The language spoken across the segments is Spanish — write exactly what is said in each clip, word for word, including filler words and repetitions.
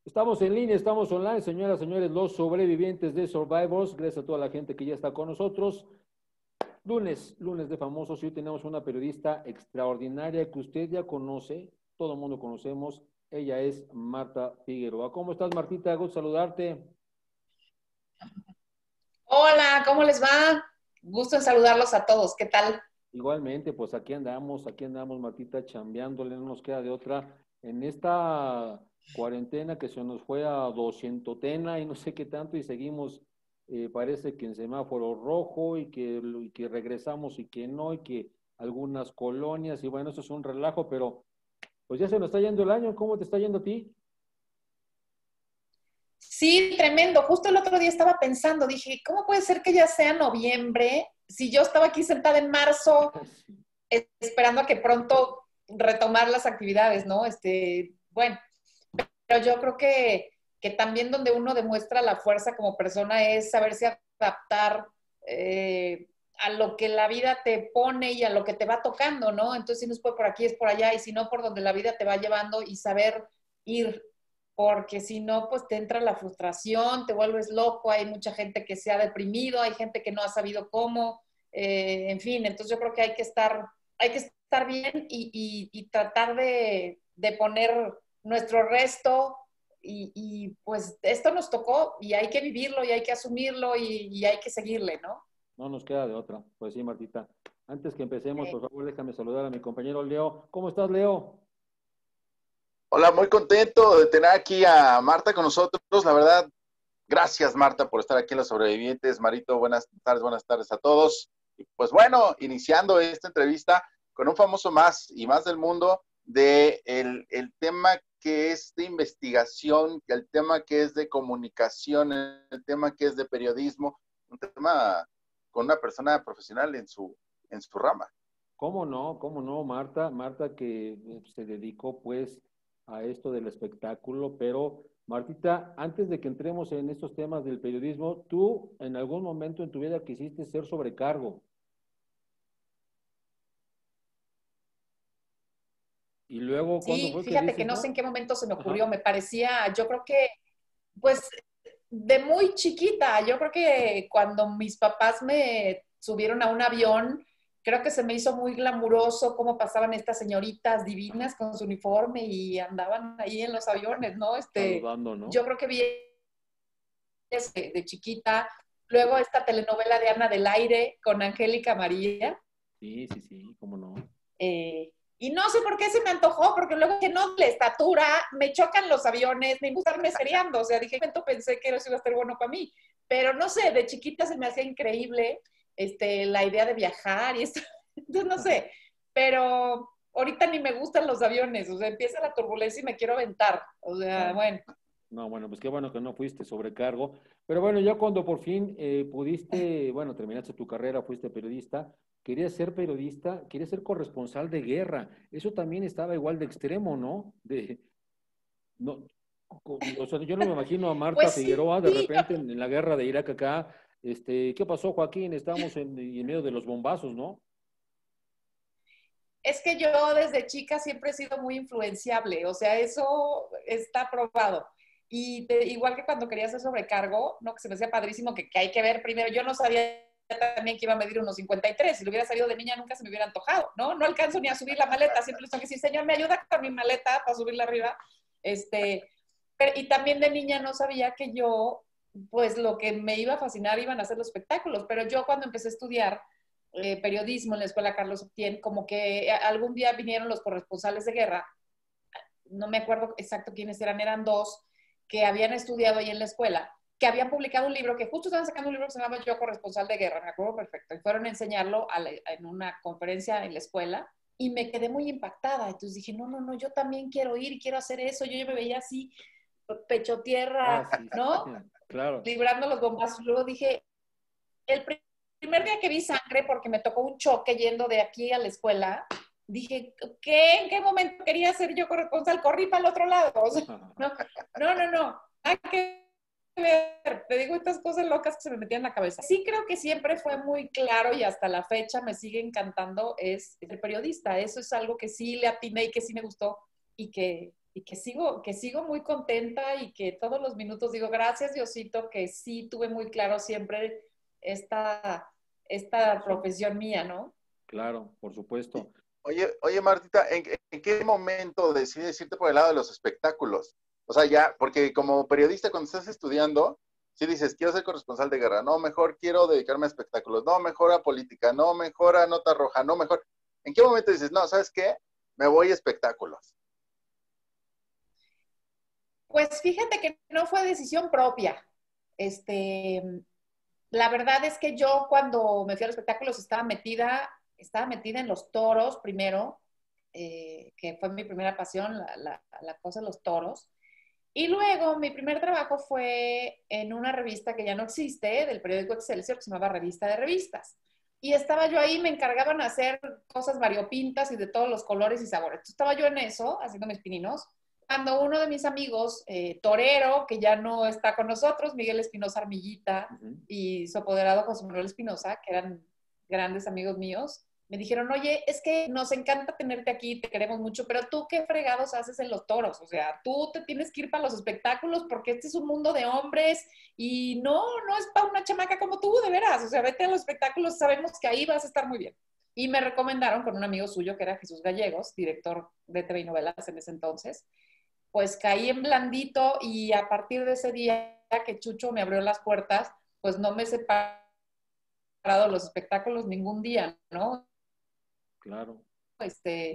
Estamos en línea, estamos online, señoras, señores, los sobrevivientes de Survivors. Gracias a toda la gente que ya está con nosotros. Lunes, lunes de famosos. Hoy tenemos una periodista extraordinaria que usted ya conoce, todo el mundo conocemos. Ella es Marta Figueroa. ¿Cómo estás, Martita? Gusto saludarte. Hola, ¿cómo les va? Gusto en saludarlos a todos. ¿Qué tal? Igualmente, pues aquí andamos, aquí andamos, Martita, chambeándole, no nos queda de otra. En esta cuarentena que se nos fue a doscientotena y no sé qué tanto, y seguimos, eh, parece que en semáforo rojo y que, y que regresamos y que no, y que algunas colonias, y bueno, eso es un relajo, pero pues ya se nos está yendo el año. ¿Cómo te está yendo a ti? Sí, tremendo. Justo el otro día estaba pensando, dije, ¿cómo puede ser que ya sea noviembre si yo estaba aquí sentada en marzo eh, esperando a que pronto retomar las actividades, ¿no? Este, bueno, pero yo creo que, que también donde uno demuestra la fuerza como persona es saberse adaptar eh, a lo que la vida te pone y a lo que te va tocando, ¿no? Entonces, si no es por aquí, es por allá, y si no, por donde la vida te va llevando y saber ir, porque si no, pues te entra la frustración, te vuelves loco, hay mucha gente que se ha deprimido, hay gente que no ha sabido cómo, eh, en fin, entonces yo creo que hay que estar, hay que estar bien y, y, y tratar de, de poner nuestro resto y, y, pues esto nos tocó y hay que vivirlo y hay que asumirlo y, y hay que seguirle, ¿no? No nos queda de otra. Pues sí, Martita. Antes que empecemos, Eh, por favor, déjame saludar a mi compañero Leo. ¿Cómo estás, Leo? Hola, muy contento de tener aquí a Marta con nosotros. La verdad, gracias Marta por estar aquí en Los Sobrevivientes. Marito, buenas tardes, buenas tardes a todos. Y pues bueno, iniciando esta entrevista con un famoso más y más del mundo de el, el tema que es de investigación, el tema que es de comunicación, el tema que es de periodismo, un tema con una persona profesional en su, en su rama. ¿Cómo no? ¿Cómo no? Marta, Marta que eh, se dedicó pues a esto del espectáculo, pero Martita, antes de que entremos en estos temas del periodismo, tú en algún momento en tu vida quisiste ser sobrecargo y luego, ¿cuándo sí, fue que fíjate que dices no sé en no? qué momento se me Ajá. ocurrió, me parecía, yo creo que, pues de muy chiquita, yo creo que cuando mis papás me subieron a un avión, creo que se me hizo muy glamuroso cómo pasaban estas señoritas divinas con su uniforme y andaban ahí en los aviones, ¿no? Este, Saludando, ¿no? yo creo que vi de, de chiquita, luego esta telenovela de Ana del Aire con Angélica María, Sí, sí, sí, cómo no. eh, y no sé por qué se me antojó, porque luego que no la estatura, me chocan los aviones, me gusta estarme seriando, o sea, dije, momento pensé que eso iba a estar bueno para mí, pero no sé, de chiquita se me hacía increíble este, la idea de viajar y esto, entonces no sé, pero ahorita ni me gustan los aviones, o sea, empieza la turbulencia y me quiero aventar, o sea, No, bueno. no, bueno, pues qué bueno que no fuiste sobrecargo. Pero bueno, ya cuando por fin eh, pudiste, bueno, terminaste tu carrera, fuiste periodista, querías ser periodista, querías ser corresponsal de guerra. Eso también estaba igual de extremo, ¿no? De, no, co- o sea, yo no me imagino a Marta Pues sí, Figueroa de yo, repente en, en la guerra de Irak acá. Este, ¿qué pasó, Joaquín? Estamos en, en medio de los bombazos, ¿no? es que yo desde chica siempre he sido muy influenciable, o sea, eso está probado. Y te, igual que cuando quería hacer sobrecargo, ¿no? Que se me hacía padrísimo, que, que hay que ver primero, yo no sabía también que iba a medir unos cincuenta y tres, si lo hubiera sabido de niña nunca se me hubiera antojado, ¿no? No alcanzo ni a subir la maleta, siempre les tengo que decir, señor, ¿me ayuda con mi maleta para subirla arriba? Este, pero, y también de niña no sabía que yo, pues lo que me iba a fascinar iban a ser los espectáculos, pero yo cuando empecé a estudiar, eh, periodismo en la escuela Carlos Septién, como que algún día vinieron los corresponsales de guerra, no me acuerdo exacto quiénes eran, eran dos que habían estudiado ahí en la escuela, que habían publicado un libro, que justo estaban sacando un libro que se llamaba Yo corresponsal de guerra, me acuerdo perfecto, y fueron a enseñarlo a la, en una conferencia en la escuela, y me quedé muy impactada, entonces dije, no, no, no, yo también quiero ir, quiero hacer eso, yo, yo me veía así, pecho Ah, tierra, sí, sí, ¿no? claro. Librando los bombazos, luego dije, el primer día que vi sangre, porque me tocó un choque yendo de aquí a la escuela, dije, ¿qué? ¿En qué momento quería ser yo corresponsal? Corrí para el otro lado. O sea, no, no, no, no. Hay que ver. Te digo estas cosas locas que se me metían en la cabeza. Sí creo que siempre fue muy claro y hasta la fecha me sigue encantando es el periodista. Eso es algo que sí le atiné y que sí me gustó y que, y que sigo, que sigo muy contenta y que todos los minutos digo, gracias Diosito, que sí tuve muy claro siempre esta, esta profesión mía, ¿no? Claro, por supuesto. Oye, oye Martita, ¿en, ¿en qué momento decides irte por el lado de los espectáculos? O sea, ya, porque como periodista cuando estás estudiando, si dices, quiero ser corresponsal de guerra, no, mejor quiero dedicarme a espectáculos, no, mejor a política, no, mejor a nota roja, no, mejor. ¿En qué momento dices, no, ¿sabes qué? Me voy a espectáculos. Pues fíjate que no fue decisión propia. Este, la verdad es que yo cuando me fui a los espectáculos estaba metida, estaba metida en los toros primero, eh, que fue mi primera pasión, la, la, la cosa de los toros. Y luego mi primer trabajo fue en una revista que ya no existe, del periódico Excelsior, que se llamaba Revista de Revistas. Y estaba yo ahí, me encargaban de hacer cosas variopintas y de todos los colores y sabores. Entonces, estaba yo en eso, haciendo mis pininos, cuando uno de mis amigos, eh, torero, que ya no está con nosotros, Miguel Espinosa Armillita, Uh-huh. y su apoderado José Manuel Espinosa, que eran grandes amigos míos, me dijeron, oye, es que nos encanta tenerte aquí, te queremos mucho, pero tú qué fregados haces en los toros, o sea, tú te tienes que ir para los espectáculos porque este es un mundo de hombres y no, no es para una chamaca como tú, de veras, o sea, vete a los espectáculos, sabemos que ahí vas a estar muy bien. Y me recomendaron con un amigo suyo que era Jesús Gallegos, director de T V y novelas en ese entonces, pues caí en blandito y a partir de ese día que Chucho me abrió las puertas, pues no me he separado de los espectáculos ningún día, ¿no? Claro. Este,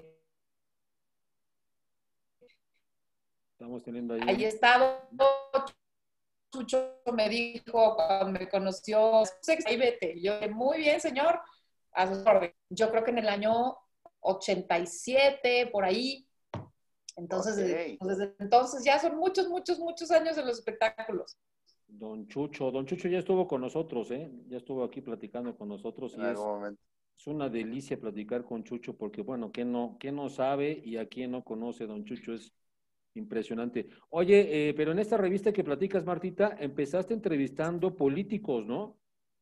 Estamos teniendo ahí ahí he un... estado. Chucho me dijo cuando me conoció, ahí vete. Yo, muy bien, señor, a sus órdenes. Yo creo que en el año ochenta y siete, por ahí. Entonces, Okay. desde entonces ya son muchos, muchos, muchos años en los espectáculos. Don Chucho, Don Chucho ya estuvo con nosotros, ¿eh? Ya estuvo aquí platicando con nosotros En y algún es, momento. es una delicia platicar con Chucho porque, bueno, ¿quién no, quién no sabe y a quién no conoce Don Chucho? Es impresionante. Oye, eh, pero en esta revista que platicas, Martita, empezaste entrevistando políticos, ¿no?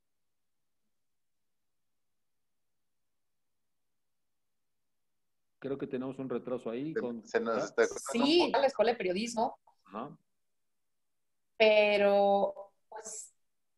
Creo que tenemos un retraso ahí Se, con... se nos ¿Ah? está cortando un Sí, poco. a la escuela de periodismo, Ajá. pero pues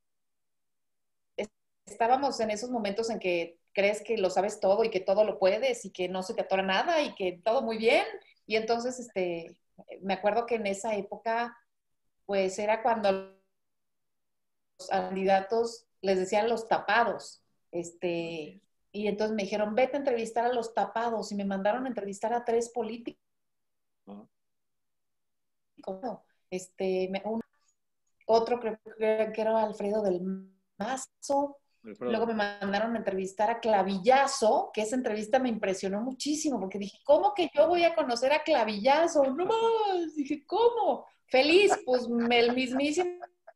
estábamos en esos momentos en que crees que lo sabes todo y que todo lo puedes y que no se te atora nada y que todo muy bien. Y entonces, este, me acuerdo que en esa época, pues era cuando los candidatos les decían los tapados. Así Este, es. y entonces me dijeron, vete a entrevistar a los tapados. Y me mandaron a entrevistar a tres políticos. Ah, Este, un, otro creo que era Alfredo del Mazo. Luego Alfredo. me mandaron a entrevistar a Clavillazo, que esa entrevista me impresionó muchísimo, porque dije, ¿cómo que yo voy a conocer a Clavillazo? No más. Dije, ¿cómo? Feliz, pues el mismísimo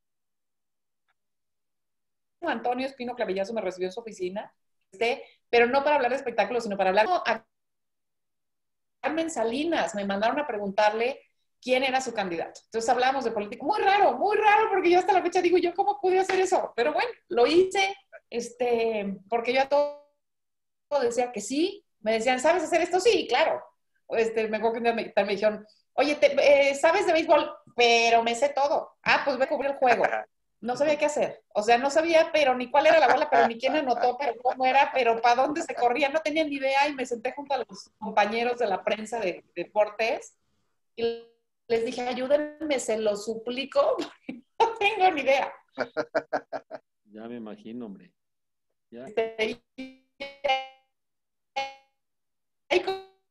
Antonio Espino Clavillazo me recibió en su oficina, este, pero no para hablar de espectáculos, sino para hablar a Carmen Salinas. Me mandaron a preguntarle quién era su candidato. Entonces hablamos de política. Muy raro, muy raro, porque yo hasta la fecha digo, ¿yo cómo pude hacer eso? Pero bueno, lo hice, este, porque yo a todo decía que sí. Me decían, ¿sabes hacer esto? Sí, claro. Este, me acuerdo que un día me, me dijeron, oye, te, eh, ¿sabes de béisbol? Pero me sé todo. Ah, pues voy a cubrir el juego. No sabía qué hacer. O sea, no sabía, pero ni cuál era la bola, pero ni quién anotó, pero cómo era, pero para dónde se corría. No tenía ni idea y me senté junto a los compañeros de la prensa de, de deportes y les dije, ayúdenme, se lo suplico, porque no tengo ni idea. Ya me imagino, hombre. Ya. Este, y, y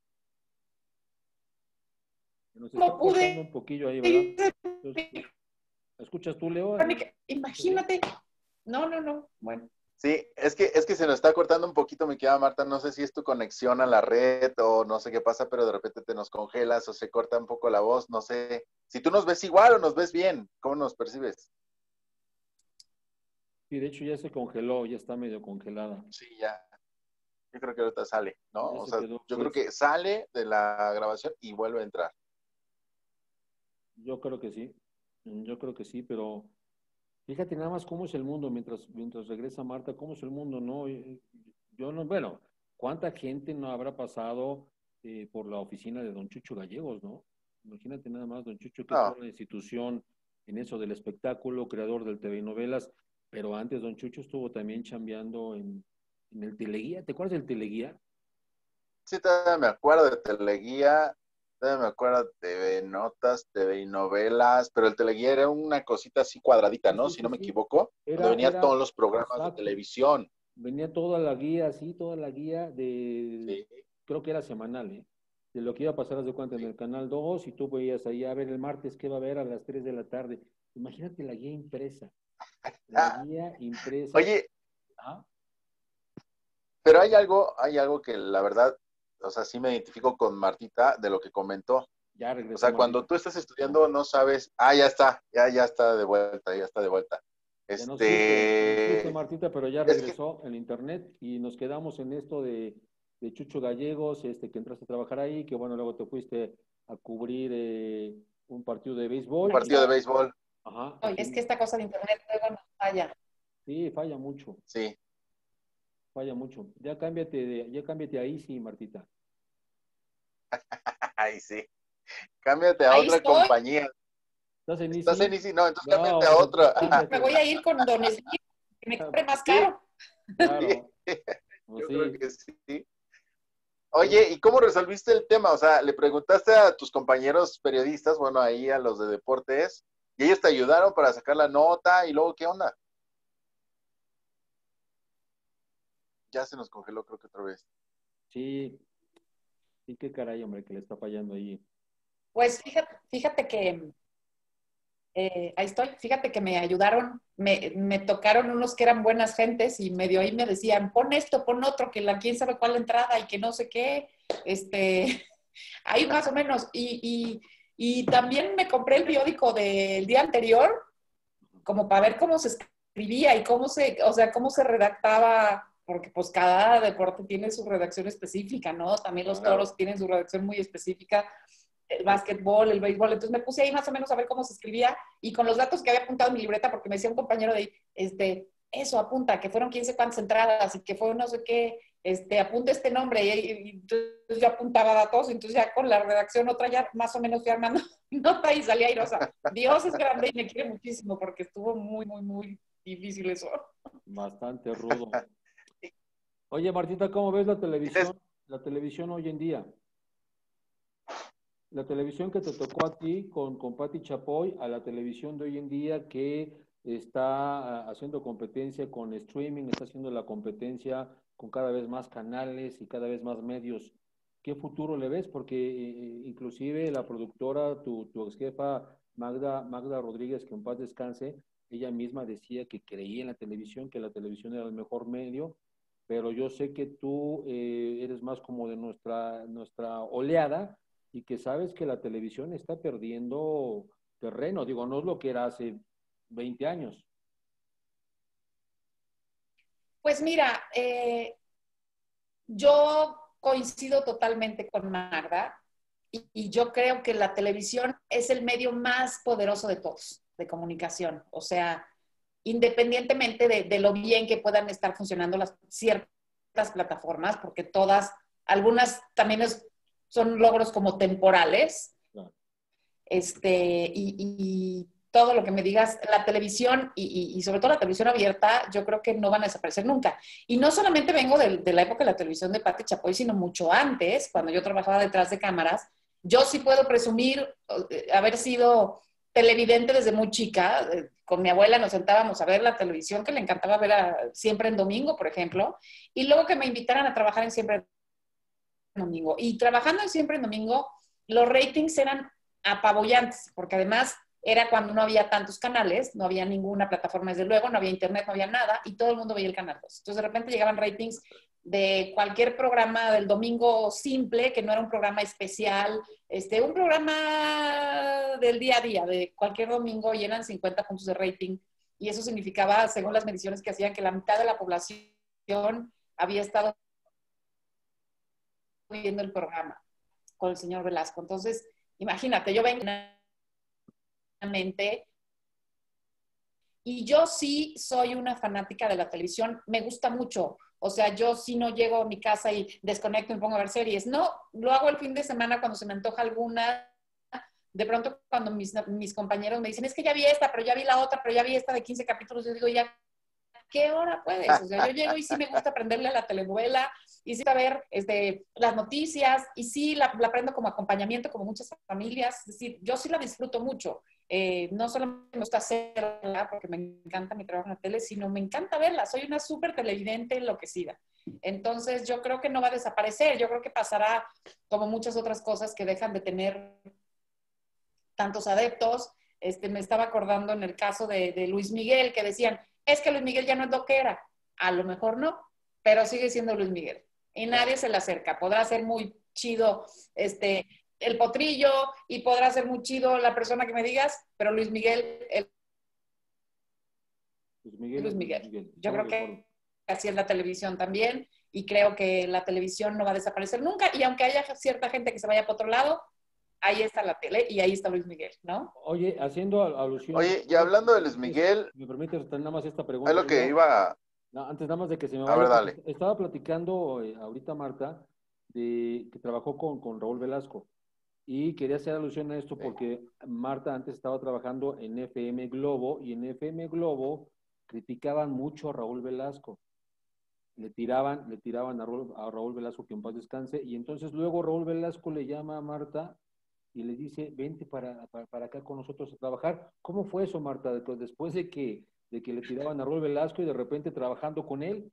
Nos está como cortando pude, un poquillo ahí, ¿verdad? Entonces, ¿escuchas tú, Leo? Ahí? imagínate. No, no, no. Bueno. Sí, es que, es que se nos está cortando un poquito, mi querida Marta. No sé si es tu conexión a la red o no sé qué pasa, pero de repente te nos congelas o se corta un poco la voz. No sé si tú nos ves igual o nos ves bien. ¿Cómo nos percibes? Sí, de hecho ya se congeló, ya está medio congelada. Sí, ya. Yo creo que ahorita sale, ¿no? Ya O se sea, quedó, yo creo pues, que sale de la grabación y vuelve a entrar. yo creo que sí. Mm, Yo creo que sí, pero fíjate nada más cómo es el mundo mientras, mientras regresa Marta, cómo es el mundo, ¿no? Y- Yo no, bueno, ¿cuánta gente no habrá pasado eh, por la oficina de Don Chucho Gallegos, ¿no? Imagínate nada más, don Chucho, que No, toda la institución en eso del espectáculo, creador del T V y novelas, pero antes don Chucho estuvo también chambeando en, en el Teleguía. ¿Te acuerdas del Teleguía? sí, todavía me acuerdo de Teleguía, todavía me acuerdo de T V Notas, T V y novelas, pero el Teleguía era una cosita así cuadradita, Sí, ¿no? sí, Si sí, no me sí. equivoco, donde Era, venían era, todos los programas de exacto. televisión. Venía toda la guía, así, toda la guía de, Sí, creo que era semanal, ¿eh? De lo que iba a pasar, haz de cuenta, en sí. el Canal dos y tú veías ahí, a ver, el martes, ¿qué va a haber a las tres de la tarde? Imagínate la guía impresa, la Ah, guía impresa. oye, Ah, pero hay algo, hay algo que la verdad, o sea, sí me identifico con Martita de lo que comentó. ya O regresó sea, Martita. cuando tú estás estudiando no sabes, ah, ya está, ya, ya está de vuelta, ya está de vuelta. Ya nos fuiste, se nos fuiste, Este, Martita, pero ya es que, regresó en internet y nos quedamos en esto de, de Chucho Gallegos, este, que entraste a trabajar ahí, que bueno, luego te fuiste a cubrir eh, un partido de un béisbol. Aquí Y, partido de estoy. béisbol, ajá, Es aquí, que esta cosa de internet luego nos falla. sí, falla mucho, sí, falla mucho. Ya cámbiate, de, ya cámbiate ahí, sí, Martita. ay, sí, cámbiate a Ahí otra estoy. compañía. ¿Estás en ¿Estás en Easy? Easy? No, entonces cámbiate No, a pues otra. Me cámbiate. voy a ir con Don Slim, que me cobre más Sí, caro. sí, Claro, pues yo creo sí. que sí. Oye, Oye, ¿y cómo resolviste el tema? O sea, ¿le preguntaste a tus compañeros periodistas, bueno, ahí a los de deportes, y ellos te ayudaron para sacar la nota, y luego, ¿qué onda? Ya se nos congeló, creo que otra vez. sí, sí, qué caray, hombre, que le está fallando ahí. Pues fíjate, fíjate que eh, ahí estoy, fíjate que me ayudaron, me, me tocaron unos que eran buenas gentes y medio ahí me decían, pon esto, pon otro, que la quién sabe cuál entrada y que no sé qué, este, ahí más o menos. Y, y, y también me compré el periódico del día anterior, como para ver cómo se escribía y cómo se, o sea, cómo se redactaba, porque pues cada deporte tiene su redacción específica, ¿no? También los Claro. toros tienen su redacción muy específica, el básquetbol, el béisbol, entonces me puse ahí más o menos a ver cómo se escribía y con los datos que había apuntado en mi libreta, porque me decía un compañero de ahí, este, eso apunta, que fueron quién sé cuántas entradas y que fue no sé qué, este, apunta este nombre y, y, y entonces yo apuntaba datos, entonces ya con la redacción otra ya más o menos fui armando nota y salía airosa. Dios es grande y me quiere muchísimo porque estuvo muy, muy, muy difícil eso. Bastante rudo. Oye, Martita, ¿cómo ves la Y te- televisión? La televisión hoy en día. La televisión que te tocó a ti con, con Patti Chapoy, a la televisión de hoy en día que está ah, haciendo competencia con streaming, está haciendo la competencia con cada vez más canales y cada vez más medios. ¿Qué futuro le ves? Porque eh, inclusive la productora, tu, tu ex jefa Magda, Magda Rodríguez, que en paz descanse, ella misma decía que creía en la televisión, que la televisión era el mejor medio, pero yo sé que tú eh, eres más como de nuestra, nuestra oleada y que sabes que la televisión está perdiendo terreno. Digo, no es lo que era hace veinte años. Pues mira, eh, yo coincido totalmente con Magda y, y yo creo que la televisión es el medio más poderoso de todos, de comunicación. O sea, independientemente de, de lo bien que puedan estar funcionando las ciertas plataformas, porque todas, algunas también es, son logros como temporales, Claro. este, y, y todo lo que me digas, la televisión y, y, y, sobre todo la televisión abierta, yo creo que no van a desaparecer nunca. Y no solamente vengo de, de la época de la televisión de Patti Chapoy, sino mucho antes, cuando yo trabajaba detrás de cámaras. Yo sí puedo presumir eh, haber sido televidente desde muy chica. Eh, con mi abuela nos sentábamos a ver la televisión, que le encantaba ver a, siempre en domingo, por ejemplo, y luego que me invitaran a trabajar en siempre en domingo. Y trabajando en siempre en domingo, los ratings eran apabullantes, porque además era cuando no había tantos canales, no había ninguna plataforma, desde luego, no había internet, no había nada, y todo el mundo veía el canal dos. Entonces, de repente llegaban ratings de cualquier programa del domingo simple, que no era un programa especial, este, un programa del día a día, de cualquier domingo, y eran cincuenta puntos de rating, y eso significaba, según las mediciones que hacían, que la mitad de la población había estado viendo el programa con el señor Velasco. Entonces, imagínate, yo vengo mente y yo sí soy una fanática de la televisión, me gusta mucho. O sea, yo sí no llego a mi casa y desconecto y me pongo a ver series. No, lo hago el fin de semana cuando se me antoja alguna, de pronto cuando mis, mis compañeros me dicen, es que ya vi esta, pero ya vi la otra, pero ya vi esta de quince capítulos, yo digo, ya, ¿qué hora puedes? O sea, yo llego y sí me gusta aprenderle a la telenovela, y sí saber este, las noticias, y sí la, la aprendo como acompañamiento, como muchas familias. Es decir, yo sí la disfruto mucho. Eh, no solo me gusta hacerla porque me encanta mi trabajo en la tele, sino me encanta verla. Soy una súper televidente enloquecida. Entonces, yo creo que no va a desaparecer. Yo creo que pasará como muchas otras cosas que dejan de tener tantos adeptos. Este, me estaba acordando en el caso de, de Luis Miguel, que decían, es que Luis Miguel ya no es lo que era. A lo mejor no, pero sigue siendo Luis Miguel. Y nadie se le acerca. Podrá ser muy chido este, el potrillo y podrá ser muy chido la persona que me digas, pero Luis Miguel, el... Luis Miguel, Luis Miguel. Luis Miguel. Yo creo que así es la televisión también, y creo que la televisión no va a desaparecer nunca, y aunque haya cierta gente que se vaya para otro lado, ahí está la tele y ahí está Luis Miguel, ¿no? Oye, haciendo alusión... Oye, y hablando de Luis Miguel... ¿Me permites nada más esta pregunta? Es lo que iba... No, antes nada más de que se me A vaya. ver, dale. Estaba platicando eh, ahorita Marta, de que trabajó con, con Raúl Velasco, y quería hacer alusión a esto porque Marta antes estaba trabajando en F M Globo, y en F M Globo criticaban mucho a Raúl Velasco. Le tiraban, le tiraban a Raúl, a Raúl Velasco, que en paz descanse, y entonces luego Raúl Velasco le llama a Marta y le dice, vente para, para, para acá con nosotros a trabajar. ¿Cómo fue eso, Marta? Después de que, de que le tiraban a Raúl Velasco y de repente trabajando con él.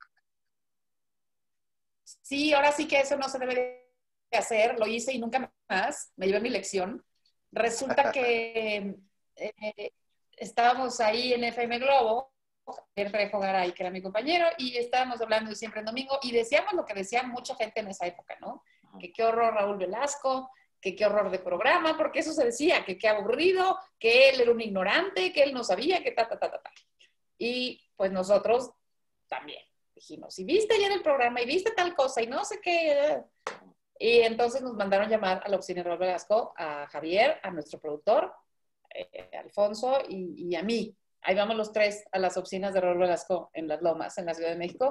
Sí, ahora sí que eso no se debe de hacer, lo hice y nunca más, me llevé mi lección. Resulta que eh, estábamos ahí en F M Globo, el Trejo Garay, que era mi compañero, y estábamos hablando de Siempre en Domingo, y decíamos lo que decía mucha gente en esa época, ¿no? Que qué horror Raúl Velasco, que qué horror de programa, porque eso se decía, que qué aburrido, que él era un ignorante, que él no sabía, que ta, ta, ta, ta, ta. Y pues nosotros también dijimos, y viste ayer el programa, y viste tal cosa, y no sé qué. Y entonces nos mandaron llamar a la oficina de Raúl Velasco, a Javier, a nuestro productor, eh, Alfonso y, y a mí. Ahí vamos los tres a las oficinas de Raúl Velasco en Las Lomas, en la Ciudad de México,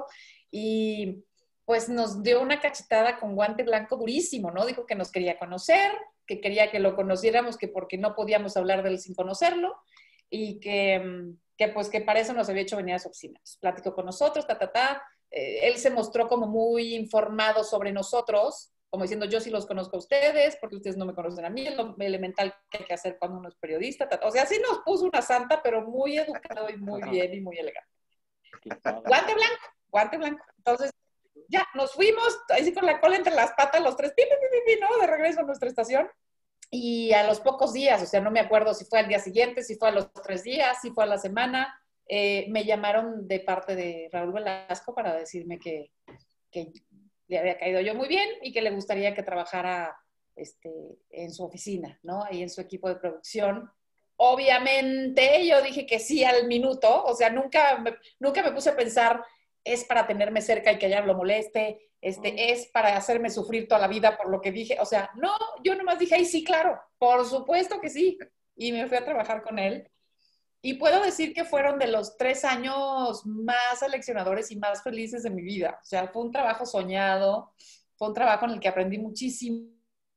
y pues nos dio una cachetada con guante blanco durísimo, ¿no? Dijo que nos quería conocer, que quería que lo conociéramos, que porque no podíamos hablar de él sin conocerlo, y que, que pues que para eso nos había hecho venir a las oficinas. Platicó con nosotros, ta, ta, ta. Eh, él se mostró como muy informado sobre nosotros, como diciendo, yo sí los conozco a ustedes, porque ustedes no me conocen a mí, es lo elemental que hay que hacer cuando uno es periodista. O sea, sí nos puso una santa, pero muy educado y muy bien y muy elegante. Guante blanco, guante blanco. Entonces, ya, nos fuimos, así con la cola entre las patas, los tres, pi, pi, pi, pi, ¿no? De regreso a nuestra estación. Y a los pocos días, o sea, no me acuerdo si fue al día siguiente, si fue a los tres días, si fue a la semana, eh, me llamaron de parte de Raúl Velasco para decirme que, que le había caído yo muy bien y que le gustaría que trabajara este, en su oficina, ¿no? Ahí en su equipo de producción. Obviamente yo dije que sí al minuto, o sea, nunca me, nunca me puse a pensar, es para tenerme cerca y que ella lo moleste, este, oh. es para hacerme sufrir toda la vida por lo que dije, o sea, no, yo nomás dije, ay, sí, claro, por supuesto que sí, y me fui a trabajar con él. Y puedo decir que fueron de los tres años más seleccionadores y más felices de mi vida. O sea, fue un trabajo soñado, fue un trabajo en el que aprendí muchísimo,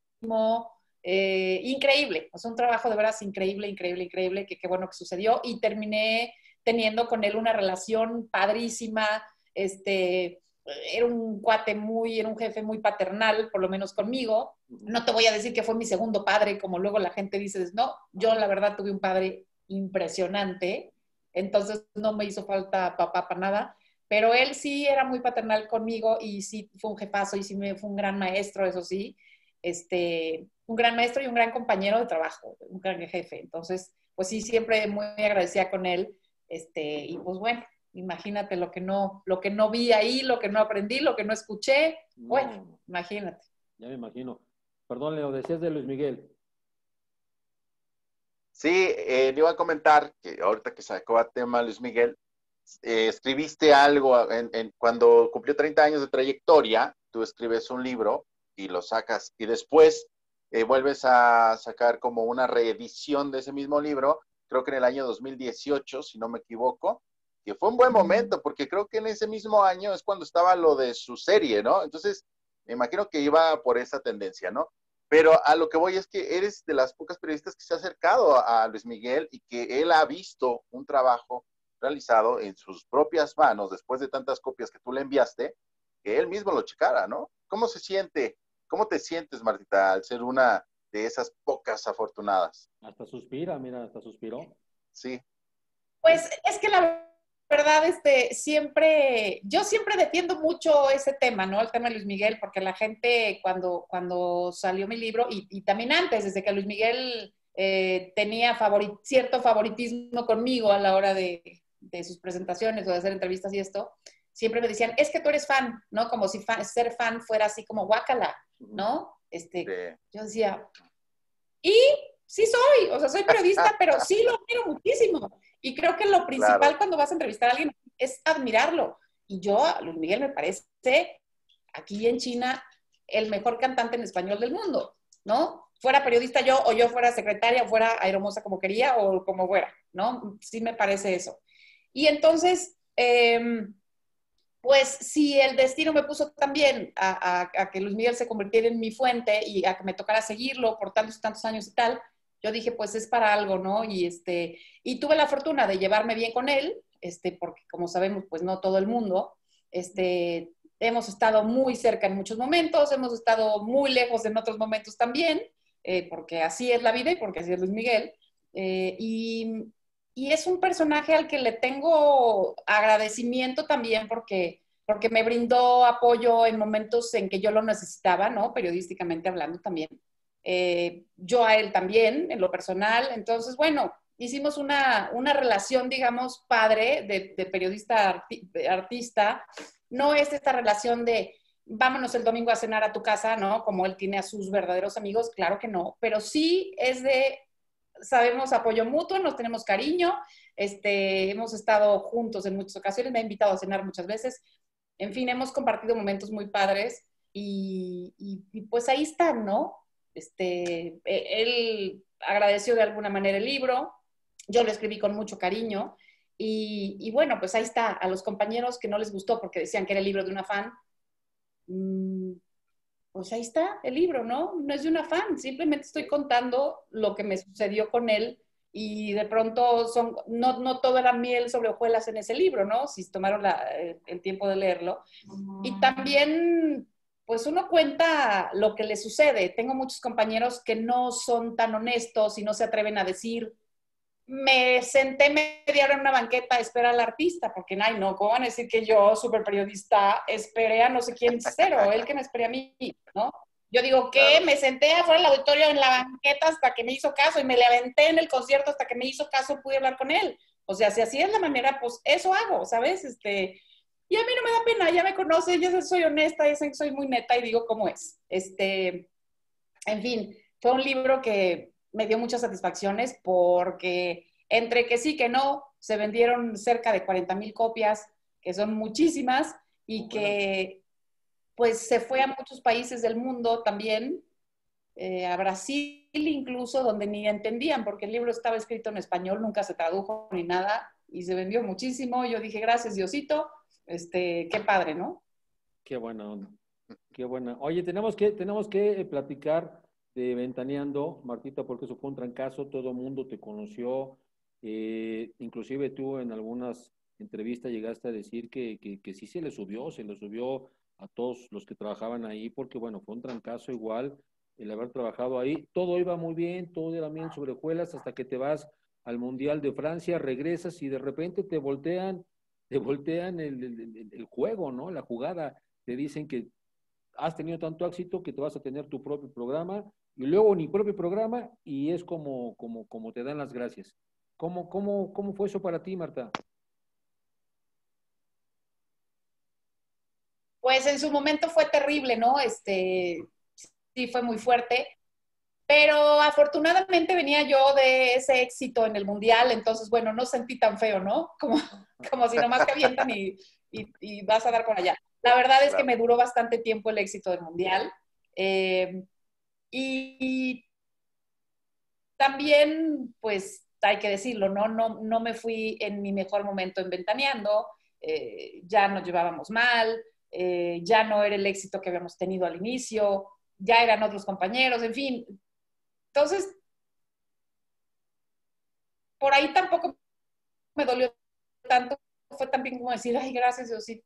eh, increíble. O sea, un trabajo de veras increíble, increíble, increíble, que qué bueno que sucedió. Y terminé teniendo con él una relación padrísima. Este, era un cuate muy, era un jefe muy paternal, por lo menos conmigo. No te voy a decir que fue mi segundo padre, como luego la gente dice, no, yo la verdad tuve un padre impresionante, entonces no me hizo falta papá para nada, pero él sí era muy paternal conmigo y sí fue un jefazo y sí me, fue un gran maestro, eso sí, este, un gran maestro y un gran compañero de trabajo, un gran jefe, entonces pues sí, siempre muy agradecida con él, este, y pues bueno, imagínate lo que no, lo que no vi ahí, lo que no aprendí, lo que no escuché, no, bueno, imagínate. Ya me imagino. Perdón, Leo, decías de Luis Miguel. Sí, eh, le iba a comentar que ahorita que sacó a tema Luis Miguel, eh, escribiste algo en, en, cuando cumplió treinta años de trayectoria, tú escribes un libro y lo sacas, y después eh, vuelves a sacar como una reedición de ese mismo libro, creo que en el año dos mil dieciocho, si no me equivoco, que fue un buen momento, porque creo que en ese mismo año es cuando estaba lo de su serie, ¿no? Entonces, me imagino que iba por esa tendencia, ¿no? Pero a lo que voy es que eres de las pocas periodistas que se ha acercado a, a Luis Miguel y que él ha visto un trabajo realizado en sus propias manos después de tantas copias que tú le enviaste, que él mismo lo checara, ¿no? ¿Cómo se siente? ¿Cómo te sientes, Martita, al ser una de esas pocas afortunadas? Hasta suspira, mira, hasta suspiró. Sí. Pues es que la verdad, este, siempre, yo siempre defiendo mucho ese tema, ¿no? El tema de Luis Miguel, porque la gente cuando, cuando salió mi libro, y, y también antes, desde que Luis Miguel eh, tenía favorit, cierto favoritismo conmigo a la hora de, de sus presentaciones o de hacer entrevistas y esto, siempre me decían, es que tú eres fan, ¿no? Como si fan, ser fan fuera así como guácala, ¿no? Este, Sí. yo decía, y sí soy, o sea, soy periodista, pero sí lo admiro muchísimo. Y creo que lo principal Claro. cuando vas a entrevistar a alguien es admirarlo. Y yo, a Luis Miguel me parece, aquí en China, el mejor cantante en español del mundo, ¿no? Fuera periodista yo, o yo fuera secretaria, o fuera aeromoza como quería, o como fuera, ¿no? Sí me parece eso. Y entonces, eh, pues si el destino me puso también a, a, a que Luis Miguel se convirtiera en mi fuente y a que me tocara seguirlo por tantos y tantos años y tal, yo dije, pues es para algo, ¿no? Y, este, y tuve la fortuna de llevarme bien con él, este, porque como sabemos, pues no todo el mundo, este, hemos estado muy cerca en muchos momentos, hemos estado muy lejos en otros momentos también, eh, porque así es la vida y porque así es Luis Miguel. Eh, y, y es un personaje al que le tengo agradecimiento también porque, porque me brindó apoyo en momentos en que yo lo necesitaba, ¿no? Periodísticamente hablando también. Eh, yo a él también, en lo personal. Entonces, bueno, hicimos una, una relación, digamos, padre de, de periodista arti artista. No es esta relación de vámonos el domingo a cenar a tu casa, ¿no? Como él tiene a sus verdaderos amigos, claro que no, pero sí es de sabemos apoyo mutuo, nos tenemos cariño, este, hemos estado juntos en muchas ocasiones, me ha invitado a cenar muchas veces, en fin, hemos compartido momentos muy padres y, y, y pues ahí están, ¿no? Este, él agradeció de alguna manera el libro, yo lo escribí con mucho cariño y, y bueno, pues ahí está, a los compañeros que no les gustó porque decían que era el libro de una fan, mmm, pues ahí está el libro, ¿no? No es de un afán, simplemente estoy contando lo que me sucedió con él y de pronto son, no, no todo era miel sobre hojuelas en ese libro, ¿no? Si tomaron la, el, el tiempo de leerlo. Y también, pues uno cuenta lo que le sucede. Tengo muchos compañeros que no son tan honestos y no se atreven a decir, me senté media hora en una banqueta a esperar al artista, porque, ay, no, ¿cómo van a decir que yo, súper periodista, esperé a no sé quién cero, él que me esperé a mí, ¿no? Yo digo, ¿qué? Claro. Me senté afuera del auditorio en la banqueta hasta que me hizo caso y me le aventé en el concierto hasta que me hizo caso, pude hablar con él. O sea, si así es la manera, pues eso hago, ¿sabes? Este, y a mí no me da pena, ya me conoce, ya soy honesta, ya sé que soy muy neta y digo cómo es. Este, en fin, fue un libro que me dio muchas satisfacciones porque entre que sí que no, se vendieron cerca de cuarenta mil copias, que son muchísimas, y que pues se fue a muchos países del mundo también, eh, a Brasil incluso, donde ni entendían, porque el libro estaba escrito en español, nunca se tradujo ni nada, y se vendió muchísimo. Yo dije, gracias Diosito, este, qué padre, ¿no? Qué buena onda. Qué buena. Oye, tenemos que, tenemos que platicar de Ventaneando, Martita, porque eso fue un trancazo, todo el mundo te conoció, eh, inclusive tú en algunas entrevistas llegaste a decir que, que, que sí se le subió, se le subió a todos los que trabajaban ahí, porque bueno, fue un trancazo igual el haber trabajado ahí. Todo iba muy bien, todo era bien sobre hojuelas, hasta que te vas al Mundial de Francia, regresas y de repente te voltean, te voltean el, el, el juego, ¿no? La jugada. Te dicen que has tenido tanto éxito que te vas a tener tu propio programa y luego ni propio programa y es como, como, como te dan las gracias. ¿Cómo, cómo, cómo fue eso para ti, Marta? Pues en su momento fue terrible, ¿no? Este, sí fue muy fuerte, pero afortunadamente venía yo de ese éxito en el Mundial, entonces, bueno, no sentí tan feo, ¿no? Como, como si nomás te avientan y, y, y vas a dar por allá. La verdad es que Claro. me duró bastante tiempo el éxito del Mundial. Eh, y, y también, pues, hay que decirlo, ¿no? No, no me fui en mi mejor momento en Ventaneando, eh, ya nos llevábamos mal, eh, ya no era el éxito que habíamos tenido al inicio, ya eran otros compañeros, en fin. Entonces, por ahí tampoco me dolió tanto, fue también como decir, ay, gracias Diosito,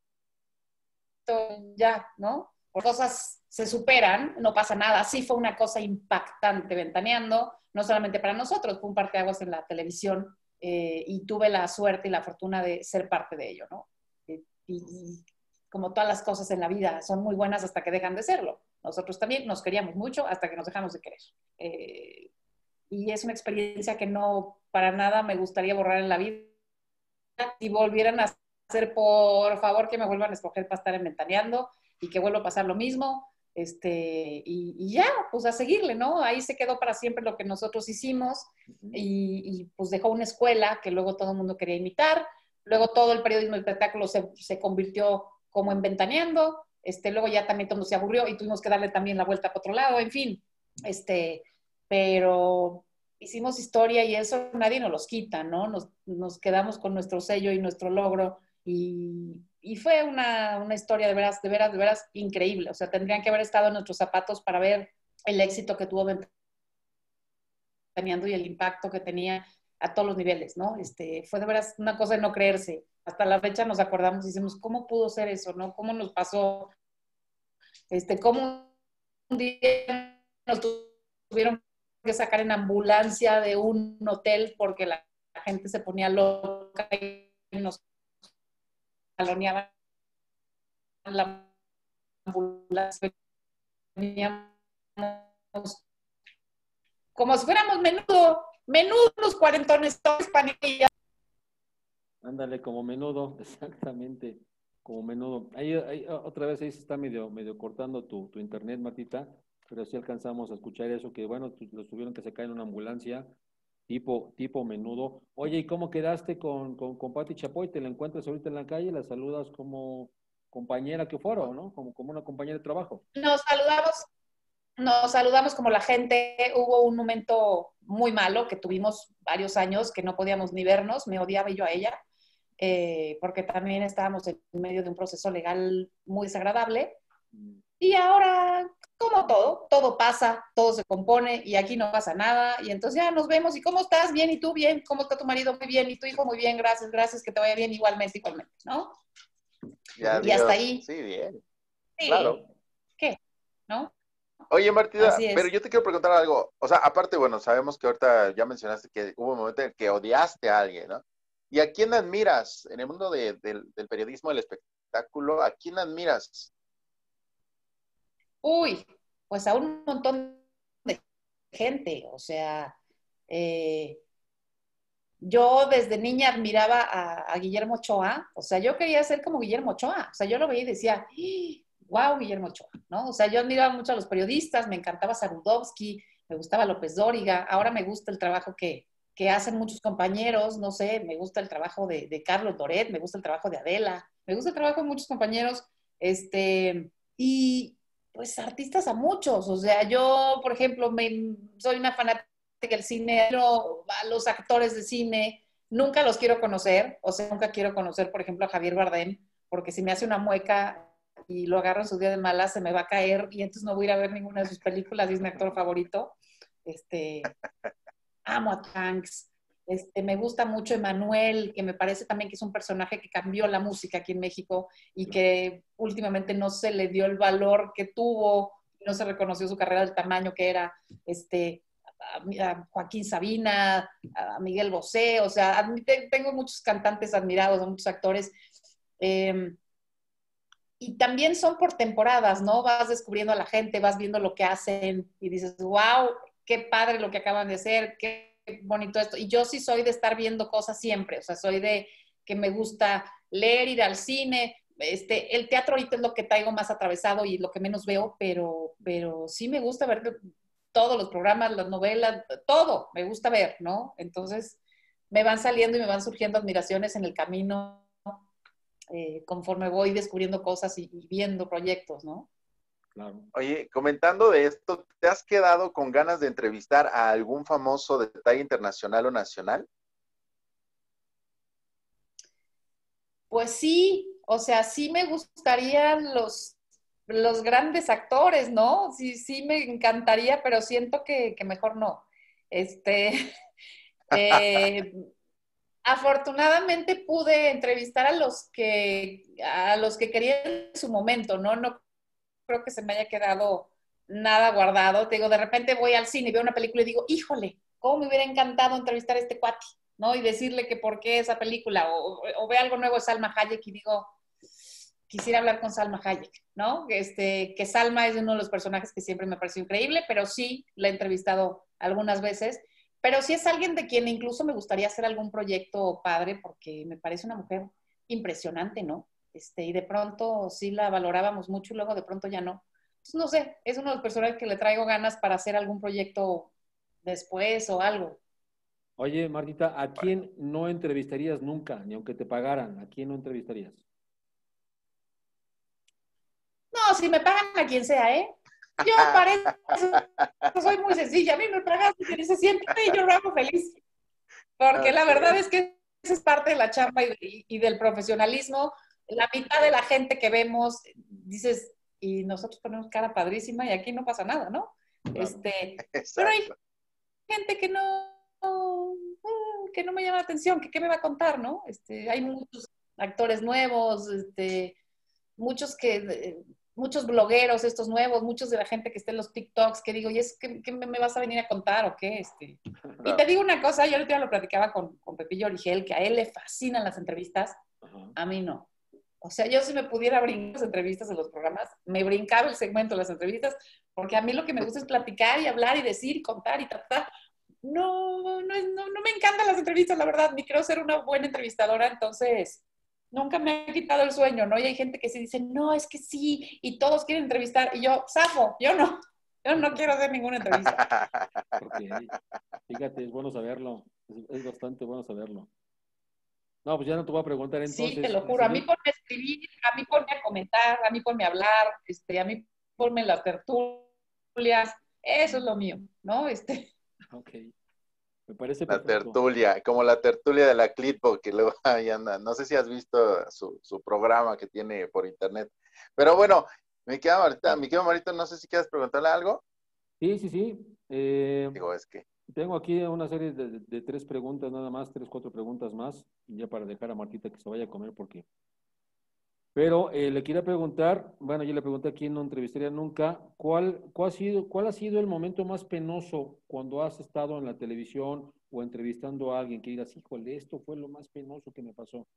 ya, ¿no? Por cosas se superan, no pasa nada. Sí fue una cosa impactante Ventaneando, no solamente para nosotros, fue un parteaguas en la televisión eh, y tuve la suerte y la fortuna de ser parte de ello, ¿no? Y, y como todas las cosas en la vida, son muy buenas hasta que dejan de serlo. Nosotros también nos queríamos mucho hasta que nos dejamos de querer. Eh, y es una experiencia que no para nada me gustaría borrar en la vida. Si volvieran a hacer, por favor, que me vuelvan a escoger para estar en Ventaneando y que vuelva a pasar lo mismo. Este, y, y ya, pues a seguirle, ¿no? Ahí se quedó para siempre lo que nosotros hicimos y, y pues dejó una escuela que luego todo el mundo quería imitar. Luego todo el periodismo de espectáculo se, se convirtió como en Ventaneando. Este, luego ya también todo el mundo se aburrió y tuvimos que darle también la vuelta para otro lado, en fin. Este, pero hicimos historia y eso nadie nos los quita, ¿no? Nos, nos quedamos con nuestro sello y nuestro logro y, y fue una, una, historia de veras, de veras, de veras increíble. O sea, tendrían que haber estado en nuestros zapatos para ver el éxito que tuvo Ventaneando y el impacto que tenía a todos los niveles, ¿no? Este, fue de veras una cosa de no creerse. Hasta la fecha nos acordamos y decimos, ¿cómo pudo ser eso, no? ¿Cómo nos pasó? Este, ¿cómo un día nos tuvieron que sacar en ambulancia de un hotel porque la, la gente se ponía loca y nos jaloneaban la ambulancia? Veníamos como si fuéramos menudo, menudos cuarentones, todos panillas. Ándale, como menudo, exactamente, como menudo. Ahí, ahí, otra vez ahí se está medio, medio cortando tu, tu internet, Martita, pero sí alcanzamos a escuchar eso, que bueno, tu, los tuvieron que sacar en una ambulancia, tipo, tipo menudo. Oye, ¿y cómo quedaste con, con, con Pati Chapoy? ¿Te la encuentras ahorita en la calle? ¿La saludas como compañera que fueron, ¿no? Como, como una compañera de trabajo. Nos saludamos, nos saludamos como la gente. Hubo un momento muy malo que tuvimos varios años que no podíamos ni vernos, me odiaba yo a ella. Eh, porque también estábamos en medio de un proceso legal muy desagradable. Y ahora, como todo, todo pasa, todo se compone y aquí no pasa nada. Y entonces ya nos vemos. ¿Y cómo estás? Bien. ¿Y tú? Bien. ¿Cómo está tu marido? Muy bien. ¿Y tu hijo? Muy bien. Gracias, gracias. Que te vaya bien igualmente, igualmente, ¿no? Ya, Y hasta Dios. ahí. Sí, bien. Sí. Claro. ¿Qué? ¿No? Oye, Martita, Así pero es. yo te quiero preguntar algo. O sea, aparte, bueno, sabemos que ahorita ya mencionaste que hubo un momento en el que odiaste a alguien, ¿no? ¿Y a quién admiras en el mundo de, de, del periodismo, del espectáculo? ¿A quién admiras? Uy, pues a un montón de gente. O sea, eh, yo desde niña admiraba a, a Guillermo Ochoa. O sea, yo quería ser como Guillermo Ochoa. O sea, yo lo veía y decía, wow, Guillermo Ochoa, ¿no? O sea, yo admiraba mucho a los periodistas, me encantaba Sarudowski, me gustaba López Dóriga, ahora me gusta el trabajo que, que hacen muchos compañeros, no sé, me gusta el trabajo de, de Carlos Doret, me gusta el trabajo de Adela, me gusta el trabajo de muchos compañeros, este, y pues artistas a muchos. O sea, yo, por ejemplo, me, soy una fanática del cine, a los actores de cine, nunca los quiero conocer, o sea, nunca quiero conocer, por ejemplo, a Javier Bardem, porque si me hace una mueca y lo agarro en su día de malas, se me va a caer y entonces no voy a ir a ver ninguna de sus películas, y es mi actor favorito. Este, amo a Hanks. Este, me gusta mucho Emanuel, que me parece también que es un personaje que cambió la música aquí en México y que últimamente no se le dio el valor que tuvo, no se reconoció su carrera del tamaño que era. Este, a, a Joaquín Sabina, a Miguel Bosé, o sea, tengo muchos cantantes admirados, muchos actores. Eh, y también son por temporadas, ¿no? Vas descubriendo a la gente, vas viendo lo que hacen y dices, wow, qué padre lo que acaban de hacer, qué bonito esto. Y yo sí soy de estar viendo cosas siempre, o sea, soy de que me gusta leer, ir al cine. Este, el teatro ahorita es lo que traigo más atravesado y lo que menos veo, pero, pero sí me gusta ver todos los programas, las novelas, todo, me gusta ver, ¿no? Entonces me van saliendo y me van surgiendo admiraciones en el camino. Eh, conforme voy descubriendo cosas y, y viendo proyectos, ¿no? Claro. Oye, comentando de esto, ¿te has quedado con ganas de entrevistar a algún famoso de talla internacional o nacional? Pues sí, o sea, sí me gustarían los, los grandes actores, ¿no? Sí, sí me encantaría, pero siento que, que mejor no. Este, eh, afortunadamente pude entrevistar a los que, a los que quería en su momento, ¿no? No creo que se me haya quedado nada guardado. Te digo, de repente voy al cine y veo una película y digo, híjole, cómo me hubiera encantado entrevistar a este cuate, ¿no? Y decirle que por qué esa película, o, o ve algo nuevo de Salma Hayek y digo, quisiera hablar con Salma Hayek, ¿no? Este, que Salma es uno de los personajes que siempre me pareció increíble, pero sí la he entrevistado algunas veces. Pero sí es alguien de quien incluso me gustaría hacer algún proyecto padre, porque me parece una mujer impresionante, ¿no? Este, y de pronto sí la valorábamos mucho y luego de pronto ya no. Entonces, no sé, es uno de los personajes que le traigo ganas para hacer algún proyecto después o algo. Oye, Martita, ¿a quién no entrevistarías nunca, ni aunque te pagaran? ¿A quién no entrevistarías? No, si me pagan a quien sea, ¿eh? Yo para eso soy muy sencilla. A mí me pagan y dice, siéntate y yo lo hago feliz. Porque la Ok. verdad es que esa es parte de la chamba y, y del profesionalismo. La mitad de la gente que vemos, dices, y nosotros ponemos cara padrísima y aquí no pasa nada, ¿no? Claro. Este, pero hay Exacto. gente que no, que no me llama la atención, que qué me va a contar, ¿no? Este, hay muchos actores nuevos, este, muchos que, muchos blogueros estos nuevos, muchos de la gente que está en los TikToks, que digo, ¿y es que, que me vas a venir a contar o qué? Este, y te Claro. digo una cosa, yo ahorita lo platicaba con, con Pepillo Origel, que a él le fascinan las entrevistas, Ajá. a mí no. O sea, yo si me pudiera brincar las entrevistas en los programas, me brincaba el segmento de las entrevistas, porque a mí lo que me gusta es platicar y hablar y decir y contar y tratar. No, no, no, no me encantan las entrevistas, la verdad, ni creo ser una buena entrevistadora, entonces nunca me ha quitado el sueño, ¿no? Y hay gente que se dice, no, es que sí, y todos quieren entrevistar, y yo, zafo, yo no, yo no quiero hacer ninguna entrevista. Ok. Fíjate, es bueno saberlo. Es, es bastante bueno saberlo. No, pues ya no te voy a preguntar Sí, te entonces. lo La juro, a mí siguiente. ponme a escribir, a mí ponme a comentar, a mí ponme a hablar, este, a mí ponme las tertulias, eso es lo mío, ¿no? Este, Ok. Me parece La perfecto. tertulia, como la tertulia de la Clitbo, que luego ahí anda. No sé si has visto su, su programa que tiene por internet. Pero bueno, me queda ahorita, me queda Marito, no sé si quieres preguntarle algo. Sí, sí, sí. Eh, Digo, es que. tengo aquí una serie de, de- de tres preguntas nada más, tres, cuatro preguntas más, ya para dejar a Martita que se vaya a comer porque... Pero eh, le quería preguntar, bueno, yo le pregunté a quién no entrevistaría nunca, ¿cuál, cuál ha sido, cuál ha sido el momento más penoso cuando has estado en la televisión o entrevistando a alguien que digas, híjole, esto fue lo más penoso que me pasó?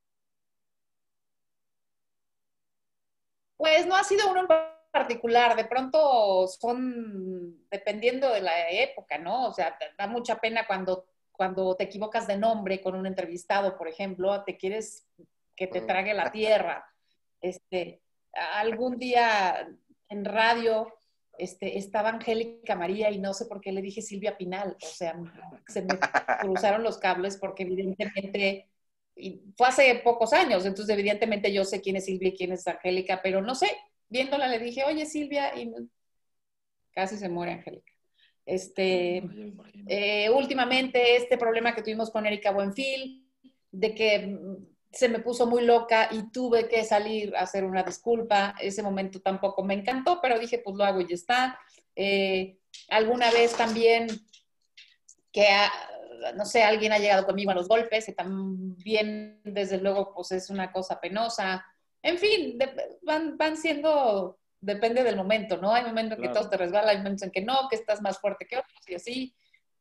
pues no ha sido uno en particular, de pronto son dependiendo de la época, ¿no? O sea, te da mucha pena cuando, cuando te equivocas de nombre con un entrevistado, por ejemplo, te quieres que te trague la tierra. Este, algún día en radio este, estaba Angélica María y no sé por qué le dije Silvia Pinal, o sea, se me cruzaron los cables porque evidentemente y fue hace pocos años, entonces evidentemente yo sé quién es Silvia y quién es Angélica, pero no sé, viéndola le dije, oye Silvia, y casi se muere Angélica. No, Este, ya me imagino. eh, últimamente este problema que tuvimos con Erika Buenfil, de que se me puso muy loca y tuve que salir a hacer una disculpa, ese momento tampoco me encantó, pero dije, pues lo hago y ya está. Eh, alguna vez también que, a, no sé, alguien ha llegado conmigo a los golpes, que también, desde luego, pues es una cosa penosa. En fin, de, van, van siendo, depende del momento, ¿no? Hay momentos en que todo Claro, te resbala, hay momentos en que no, que estás más fuerte que otros y así.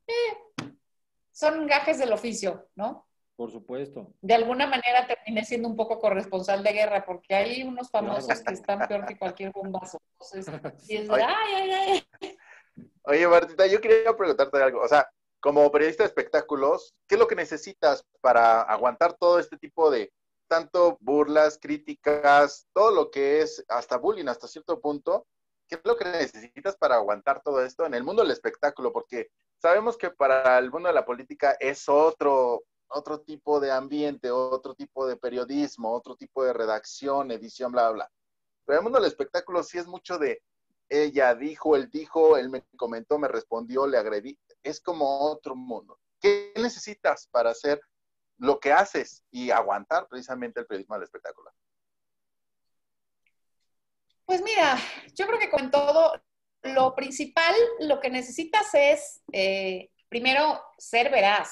Son gajes del oficio, ¿no? por supuesto, De alguna manera terminé siendo un poco corresponsal de guerra, porque hay unos claro. famosos que están peor que cualquier bombazo. Entonces, y es de, Oye, ay, ay, ay. oye, Martita, yo quería preguntarte algo. O sea, como periodista de espectáculos, ¿qué es lo que necesitas para aguantar todo este tipo de tanto burlas, críticas, todo lo que es hasta bullying hasta cierto punto? ¿Qué es lo que necesitas para aguantar todo esto en el mundo del espectáculo? Porque sabemos que para el mundo de la política es otro, otro tipo de ambiente, otro tipo de periodismo, otro tipo de redacción, edición, bla, bla, bla. Pero el mundo del espectáculo sí es mucho de ella dijo, él dijo, él me comentó, me respondió, le agredí. Es como otro mundo. ¿Qué necesitas para hacer lo que haces y aguantar precisamente el periodismo del espectáculo? Pues mira, yo creo que con todo, lo principal, lo que necesitas es, eh, primero, ser veraz,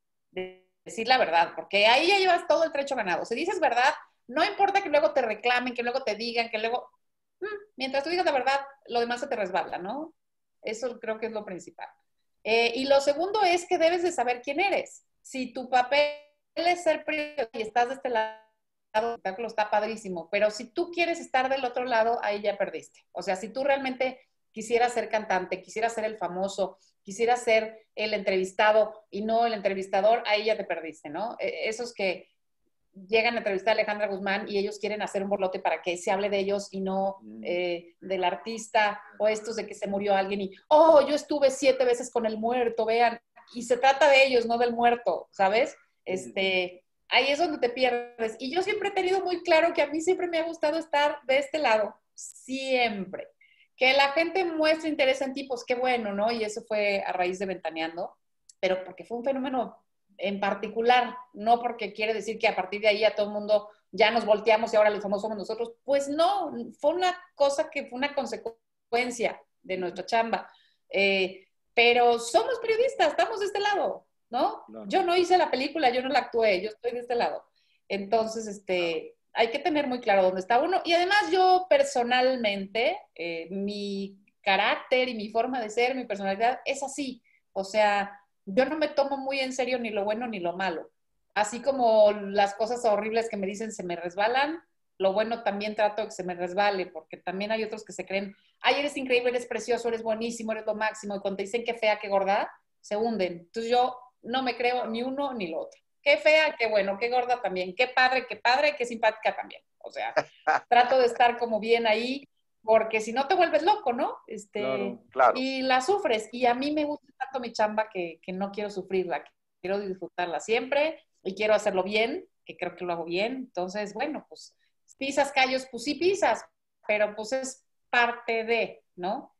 de decir la verdad, porque ahí ya llevas todo el trecho ganado. Si dices verdad, no importa que luego te reclamen, que luego te digan, que luego, mm, mientras tú digas la verdad, lo demás se te resbala, ¿no? Eso creo que es lo principal. Eh, y lo segundo es que debes de saber quién eres. Si tu papel es ser periodista y estás de este lado, el espectáculo está padrísimo, pero si tú quieres estar del otro lado, ahí ya perdiste. O sea, si tú realmente quisieras ser cantante, quisieras ser el famoso, quisieras ser el entrevistado y no el entrevistador, ahí ya te perdiste, ¿no? Esos que llegan a entrevistar a Alejandra Guzmán y ellos quieren hacer un borlote para que se hable de ellos y no eh, del artista, o estos de que se murió alguien y, oh, yo estuve siete veces con el muerto, vean, y se trata de ellos, no del muerto, ¿sabes? Este, ahí es donde te pierdes. Y yo siempre he tenido muy claro que a mí siempre me ha gustado estar de este lado, siempre. Que la gente muestre interés en ti, pues qué bueno, ¿no? Y eso fue a raíz de Ventaneando, pero porque fue un fenómeno en particular, no porque quiere decir que a partir de ahí a todo el mundo ya nos volteamos y ahora los famosos somos nosotros. Pues no, fue una cosa que fue una consecuencia de nuestra chamba. Eh, pero somos periodistas, estamos de este lado, ¿no? Claro. Yo no hice la película, yo no la actué, yo estoy de este lado. Entonces, este, hay que tener muy claro dónde está uno. Y además yo personalmente, eh, mi carácter y mi forma de ser, mi personalidad es así. O sea, yo no me tomo muy en serio ni lo bueno ni lo malo. Así como las cosas horribles que me dicen se me resbalan, lo bueno también trato de que se me resbale, porque también hay otros que se creen, ay, eres increíble, eres precioso, eres buenísimo, eres lo máximo, y cuando te dicen qué fea, qué gorda, se hunden. Entonces yo no me creo ni uno ni lo otro. Qué fea, qué bueno, qué gorda también, qué padre, qué padre, qué simpática también. O sea, trato de estar como bien ahí, porque si no te vuelves loco, ¿no? Este, claro, claro. Y la sufres. Y a mí me gusta tanto mi chamba que, que no quiero sufrirla, quiero disfrutarla siempre y quiero hacerlo bien, que creo que lo hago bien. Entonces, bueno, pues pisas callos, pues sí pisas, pero pues es parte de, ¿no?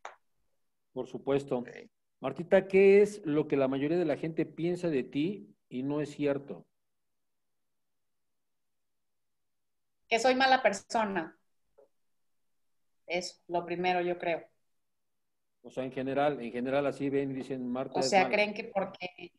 Por supuesto. Okay. Martita, ¿qué es lo que la mayoría de la gente piensa de ti y no es cierto? Que soy mala persona. Eso, lo primero, yo creo. O sea, en general, en general así ven y dicen Marta O sea, es mala. creen que porque...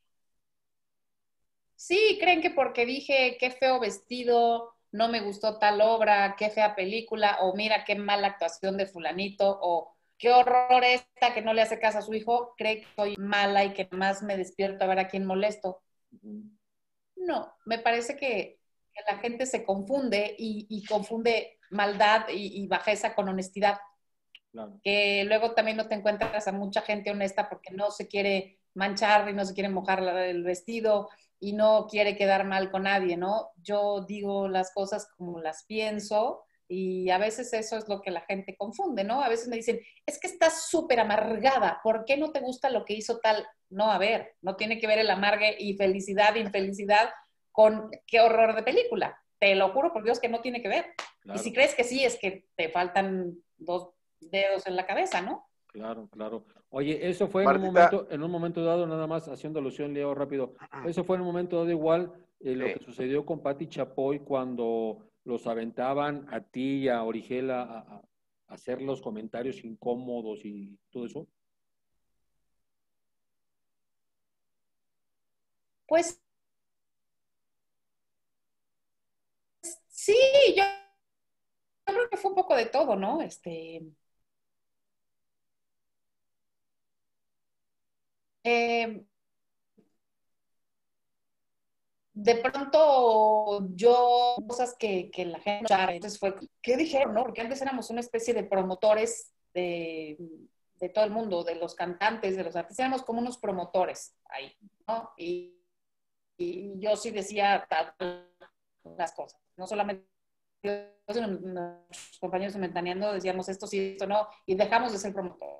Sí, creen que porque dije qué feo vestido, no me gustó tal obra, qué fea película, o mira qué mala actuación de fulanito, o qué horror esta que no le hace caso a su hijo, cree que soy mala y que más me despierto a ver a quién molesto. Uh-huh. No, me parece que, que la gente se confunde y, y confunde maldad y, y bajeza con honestidad. Claro. Que luego también no te encuentras a mucha gente honesta porque no se quiere manchar y no se quiere mojar el vestido y no quiere quedar mal con nadie, ¿no? Yo digo las cosas como las pienso y a veces eso es lo que la gente confunde, ¿no? A veces me dicen, es que estás súper amargada, ¿por qué no te gusta lo que hizo tal? No, a ver, no tiene que ver el amargue y felicidad, infelicidad con qué horror de película. Te lo juro por Dios que no tiene que ver. Claro. Y si crees que sí, es que te faltan dos dedos en la cabeza, ¿no? Claro, claro. Oye, eso fue en un momento, en un momento dado, nada más haciendo alusión, Leo, rápido. Eso fue en un momento dado igual eh, lo sí. que sucedió con Pati Chapoy cuando los aventaban a ti y a Origel a, a hacer los comentarios incómodos y todo eso. Pues sí, yo, yo creo que fue un poco de todo, ¿no? Este. Eh, de pronto yo, cosas que, que la gente escuchaba, entonces fue, ¿qué dijeron, no? Porque antes éramos una especie de promotores de, de todo el mundo, de los cantantes, de los artistas, éramos como unos promotores ahí, ¿no? Y, y yo sí decía tal, las cosas, no solamente yo, sino nuestros compañeros de Ventaneando decíamos esto sí, esto no, y dejamos de ser promotores.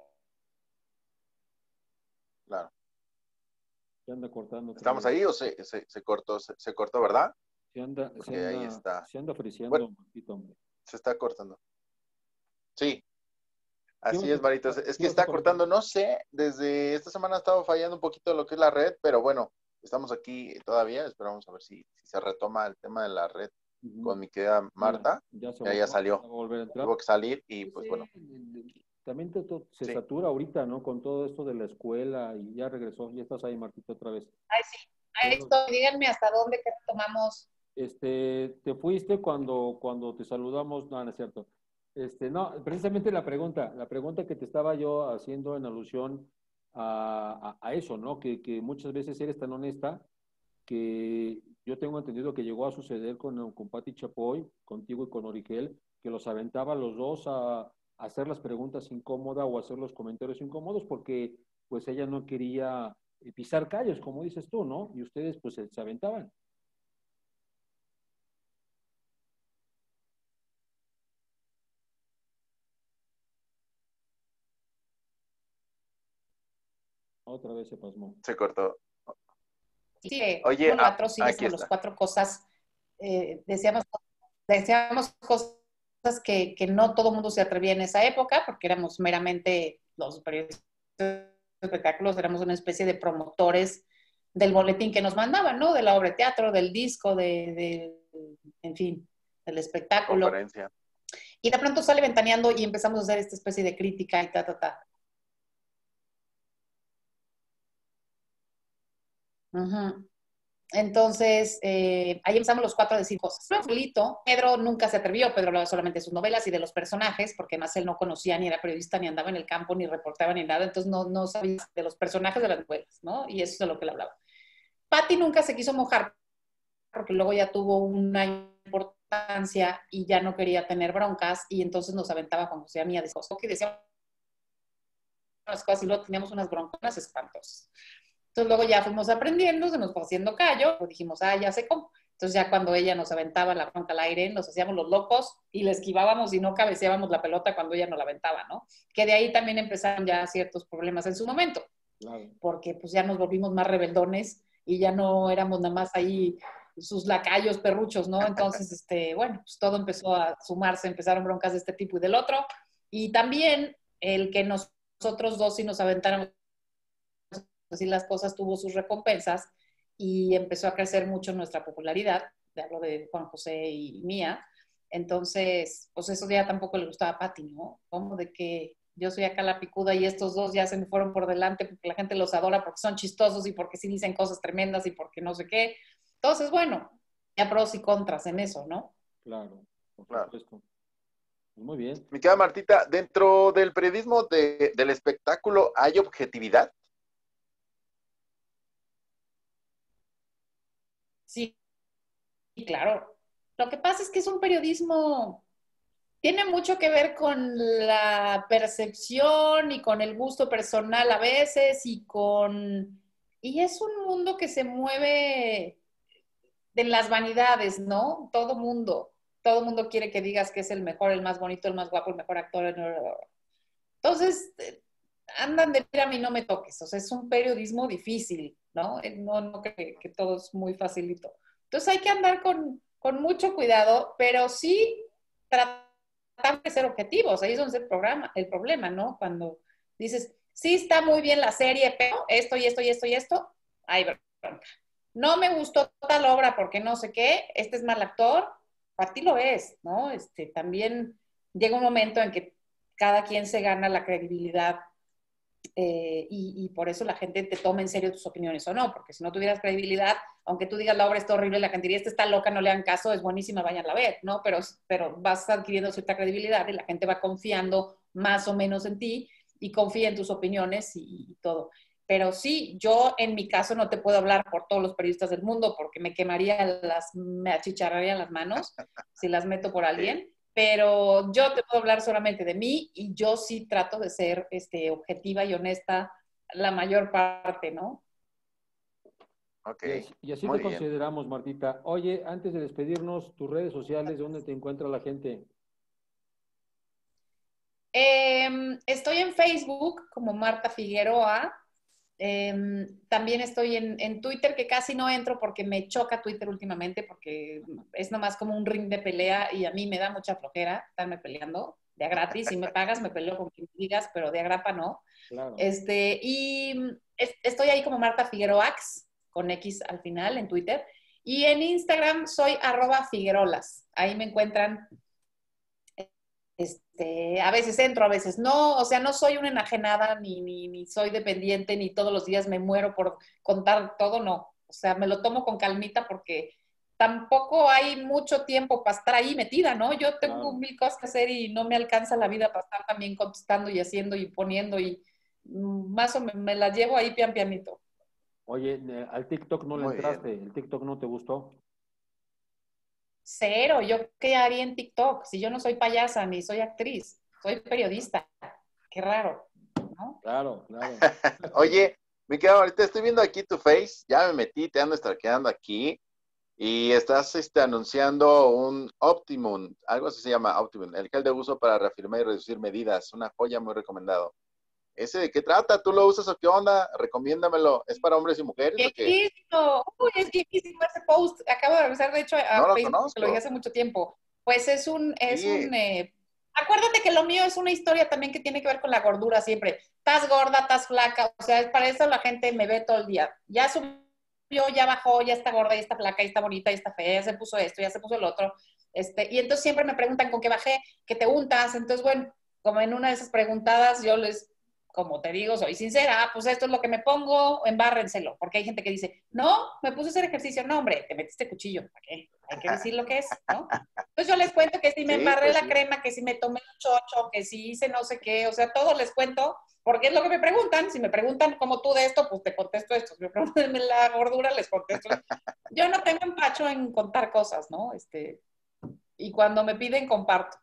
Claro. Se anda cortando. ¿Estamos ahí o se, se, se cortó, se, se cortó, verdad? Se anda, Porque se anda, ahí está. Se anda friseando bueno, un poquito, hombre. Se está cortando. Sí. Así es, Marita. Es que está cortando, no sé, desde esta semana ha estado fallando un poquito lo que es la red, pero bueno, estamos aquí todavía, esperamos a ver si, si se retoma el tema de la red Ujú. con mi querida Marta, Ya, ya se ya, ya salió, va a volver a entrar. tuvo que salir y Sí, pues sí, bueno. también te, to- se Sí. satura ahorita, ¿no? Con todo esto de la escuela y ya regresó, ya estás ahí, Martita, otra vez. Ay, sí, ahí estoy. Díganme hasta dónde que tomamos. Este, te fuiste cuando, cuando te saludamos, no, no es cierto. Este, no, precisamente la pregunta, la pregunta que te estaba yo haciendo en alusión a, a, a eso, ¿no? Que, que muchas veces eres tan honesta que yo tengo entendido que llegó a suceder con, con Pati Chapoy, contigo y con Origel, que los aventaba a los dos a, a hacer las preguntas incómodas o hacer los comentarios incómodos porque pues ella no quería eh, pisar callos, como dices tú, ¿no? Y ustedes pues se, se aventaban. Otra vez se pasmó. Se cortó. Sí, eh, Oye, bueno, ah, cuatro sí aquí decíamos los está. cuatro cosas, eh, decíamos, decíamos cosas que, que no todo el mundo se atrevía en esa época, porque éramos meramente los periodistas de espectáculos, éramos una especie de promotores del boletín que nos mandaban, ¿no? De la obra de teatro, del disco, de, de en fin, del espectáculo. Conferencia. Y de pronto sale Ventaneando y empezamos a hacer esta especie de crítica y ta, ta, ta. Uh-huh. Entonces, eh, ahí empezamos los cuatro a decir cosas. Luego, Pedro nunca se atrevió, Pedro hablaba solamente de sus novelas y de los personajes, porque más él no conocía, ni era periodista, ni andaba en el campo, ni reportaba, ni nada, entonces no, no sabía de los personajes de las novelas, ¿no? Y eso es de lo que él hablaba. Patti nunca se quiso mojar, porque luego ya tuvo una importancia y ya no quería tener broncas, y entonces nos aventaba con José a mí a decir cosas, que decíamos unas cosas y luego teníamos unas broncas espantosas. Entonces luego ya fuimos aprendiendo, se nos fue haciendo callo, pues dijimos, ah, ya sé cómo. Entonces ya cuando ella nos aventaba la bronca al aire, nos hacíamos los locos y le esquivábamos y no cabeceábamos la pelota cuando ella nos la aventaba, ¿no? Que de ahí también empezaron ya ciertos problemas en su momento, Claro. porque pues ya nos volvimos más rebeldones y ya no éramos nada más ahí sus lacayos perruchos, ¿no? Entonces, este, bueno, pues todo empezó a sumarse, empezaron broncas de este tipo y del otro. Y también el que nos, nosotros dos sí nos aventáramos así las cosas, tuvo sus recompensas y empezó a crecer mucho nuestra popularidad, de hablo de Juan José y mía. Entonces, pues eso ya tampoco le gustaba a Pati, ¿no? Como de que yo soy acá la picuda y estos dos ya se me fueron por delante porque la gente los adora, porque son chistosos y porque sí dicen cosas tremendas y porque no sé qué. Entonces, bueno, ya pros y contras en eso, ¿no? Claro, por Claro. supuesto. Muy bien. Mi querida Martita, dentro del periodismo de, del espectáculo, ¿hay objetividad? Sí, claro. Lo que pasa es que es un periodismo, tiene mucho que ver con la percepción y con el gusto personal a veces y con... Y es un mundo que se mueve de las vanidades, ¿no? Todo mundo, todo mundo quiere que digas que es el mejor, el más bonito, el más guapo, el mejor actor. Entonces, andan de mira a mí no me toques. O sea, es un periodismo difícil, ¿no? No, no que, que todo es muy facilito. Entonces hay que andar con, con mucho cuidado, pero sí tratar de ser objetivos. Ahí es donde es el, programa, el problema, ¿no? Cuando dices, sí está muy bien la serie, pero esto y esto y esto y esto, hay bronca. No me gustó tal obra porque no sé qué, este es mal actor, para ti lo es, ¿no? Este, también llega un momento en que cada quien se gana la credibilidad eh, y, y, por eso la gente te toma en serio tus opiniones o no, porque si no tuvieras credibilidad, aunque tú digas la obra está horrible, la gente diría, esta está loca, no le hagan caso, es buenísima, vayan a ver, ¿no? Pero, pero vas adquiriendo cierta credibilidad y la gente va confiando más o menos en ti y confía en tus opiniones y, y todo. Pero sí, yo en mi caso no te puedo hablar por todos los periodistas del mundo porque me quemaría las, me achicharrarían las manos si las meto por alguien. Sí. Pero yo te puedo hablar solamente de mí y yo sí trato de ser este, objetiva y honesta la mayor parte, ¿no? Ok, y así, y así muy te bien. consideramos, Martita. Oye, antes de despedirnos, tus redes sociales, ¿dónde te encuentra la gente? Eh, estoy en Facebook como Marta Figueroa. Eh, también estoy en, en Twitter, que casi no entro porque me choca Twitter últimamente, porque es nomás como un ring de pelea y a mí me da mucha flojera estarme peleando de a gratis. Si me pagas, me peleo con quien digas, pero de a grapa no. Claro. Este, y es, estoy ahí como Marta Figueroax, con X al final en Twitter. Y en Instagram soy arroba Figuerolas. Ahí me encuentran. Este, a veces entro, a veces no. O sea, no soy una enajenada, ni, ni, ni soy dependiente, ni todos los días me muero por contar todo, no. O sea, me lo tomo con calmita porque tampoco hay mucho tiempo para estar ahí metida, ¿no? Yo tengo Claro. mil cosas que hacer y no me alcanza la vida para estar también contestando y haciendo y poniendo y mm, más o menos me las llevo ahí pian pianito. Oye, eh, al TikTok no le Muy bien. entraste, el TikTok no te gustó. Cero, yo qué haría en TikTok si yo no soy payasa ni soy actriz, soy periodista. Qué raro, ¿no? Claro, claro. Oye, me quedo ahorita, estoy viendo aquí tu face, ya me metí, te ando stalkeando aquí y estás este, anunciando un Optimum, algo así se llama Optimum, el gel de uso para reafirmar y reducir medidas, una joya muy recomendado. ¿Ese de qué trata? ¿Tú lo usas o qué onda? Recomiéndamelo. ¿Es para hombres y mujeres o qué? Viejísimo, uy, es viejísimo ese post. Acabo de regresar, de hecho, No a lo Facebook, que lo dije conozco. hace mucho tiempo. Pues es un, es Sí, un, eh, acuérdate que lo mío es una historia también que tiene que ver con la gordura siempre. Estás gorda, estás flaca, o sea, es para eso la gente me ve todo el día. Ya subió, ya bajó, ya está gorda, ya está flaca, ya está bonita, ya está fea, ya se puso esto, ya se puso el otro. Este, y entonces siempre me preguntan con qué bajé, qué te untas. Entonces, bueno, como en una de esas preguntadas yo les como te digo, soy sincera, pues esto es lo que me pongo, embárrenselo, porque hay gente que dice, no, me puse a hacer ejercicio, no, hombre, te metiste cuchillo, ¿para qué? Hay que decir lo que es, ¿no? Entonces yo les cuento que si me sí, embarré pues la sí. crema, que si me tomé un chocho, que si hice no sé qué, o sea, todo les cuento, porque es lo que me preguntan, si me preguntan como tú de esto, pues te contesto esto, si me preguntan de la gordura, les contesto. Yo no tengo empacho en contar cosas, ¿no? Este, y cuando me piden, comparto.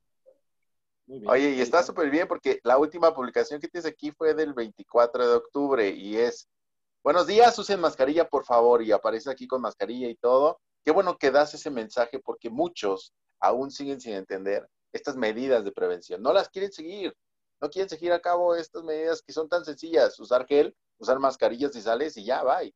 Muy bien, Oye, y muy está bien. súper bien porque la última publicación que tienes aquí fue del veinticuatro de octubre y es, buenos días, usen mascarilla, por favor, y aparece aquí con mascarilla y todo. Qué bueno que das ese mensaje porque muchos aún siguen sin entender estas medidas de prevención. No las quieren seguir, no quieren seguir a cabo estas medidas que son tan sencillas. Usar gel, usar mascarillas y sales y ya, bye.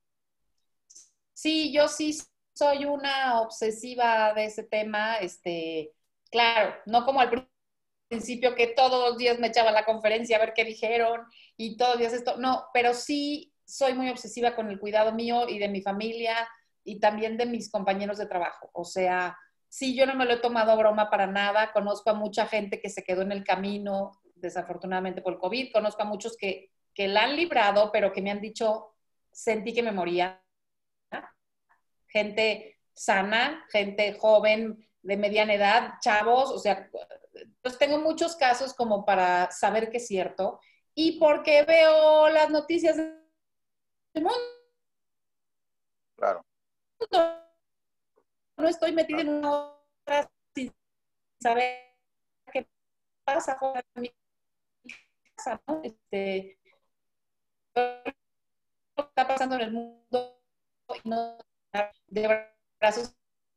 Sí, yo sí soy una obsesiva de ese tema, este, claro, no como al principio que todos los días me echaba la conferencia a ver qué dijeron y todos los días esto, no, pero sí soy muy obsesiva con el cuidado mío y de mi familia y también de mis compañeros de trabajo. O sea, sí, yo no me lo he tomado a broma para nada, conozco a mucha gente que se quedó en el camino, desafortunadamente por el COVID, conozco a muchos que, que la han librado, pero que me han dicho, sentí que me moría, gente sana, gente joven, de mediana edad, chavos, o sea, pues tengo muchos casos como para saber que es cierto y porque veo las noticias del mundo, Claro. no estoy metida Claro. en una hora sin saber qué pasa fuera de mi casa, ¿no? Este, lo que está pasando en el mundo y no de brazos,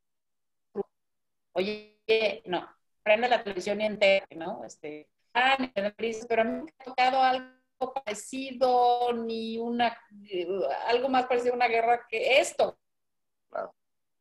oye, no, prende la televisión y entera, ¿no? Este, ah, pero a mí me ha tocado algo parecido, ni una, algo más parecido a una guerra que esto. Claro.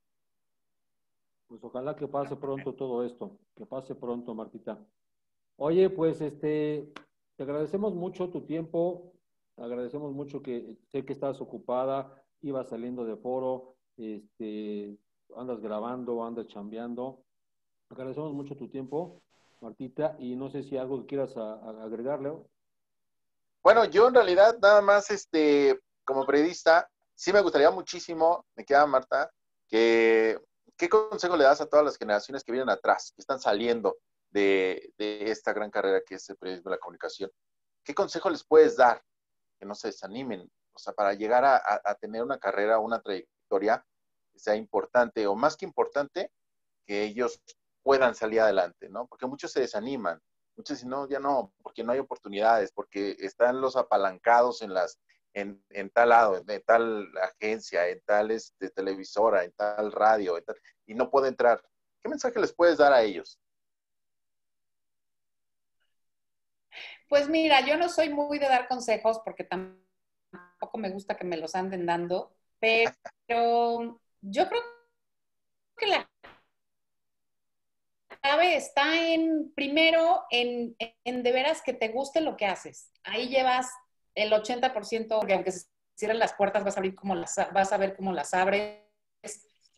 Pues ojalá que pase pronto todo esto, que pase pronto, Martita. Oye, pues este, te agradecemos mucho tu tiempo, agradecemos mucho que sé que estás ocupada, ibas saliendo de foro, este, andas grabando, andas chambeando. Agradecemos mucho tu tiempo, Martita, y no sé si algo que quieras a- a- agregarle. Bueno, yo en realidad nada más, este, como periodista, sí me gustaría muchísimo, me queda Marta, que, ¿qué consejo le das a todas las generaciones que vienen atrás, que están saliendo de, de esta gran carrera que es el periodismo de la comunicación? ¿Qué consejo les puedes dar? Que no se desanimen, o sea, para llegar a, a, a tener una carrera, una trayectoria que sea importante, o más que importante, que ellos puedan salir adelante, ¿no? Porque muchos se desaniman, muchos dicen, no, ya no, porque no hay oportunidades, porque están los apalancados en las, en, en tal lado, en, en tal agencia, en tal este, televisora, en tal radio, en tal, y no puede entrar. ¿Qué mensaje les puedes dar a ellos? Pues mira, yo no soy muy de dar consejos porque tampoco me gusta que me los anden dando, pero yo creo que la clave está en, primero, en, en de veras que te guste lo que haces. Ahí llevas el ochenta por ciento, que aunque se cierren las puertas, vas a, abrir como las, vas a ver cómo las abres.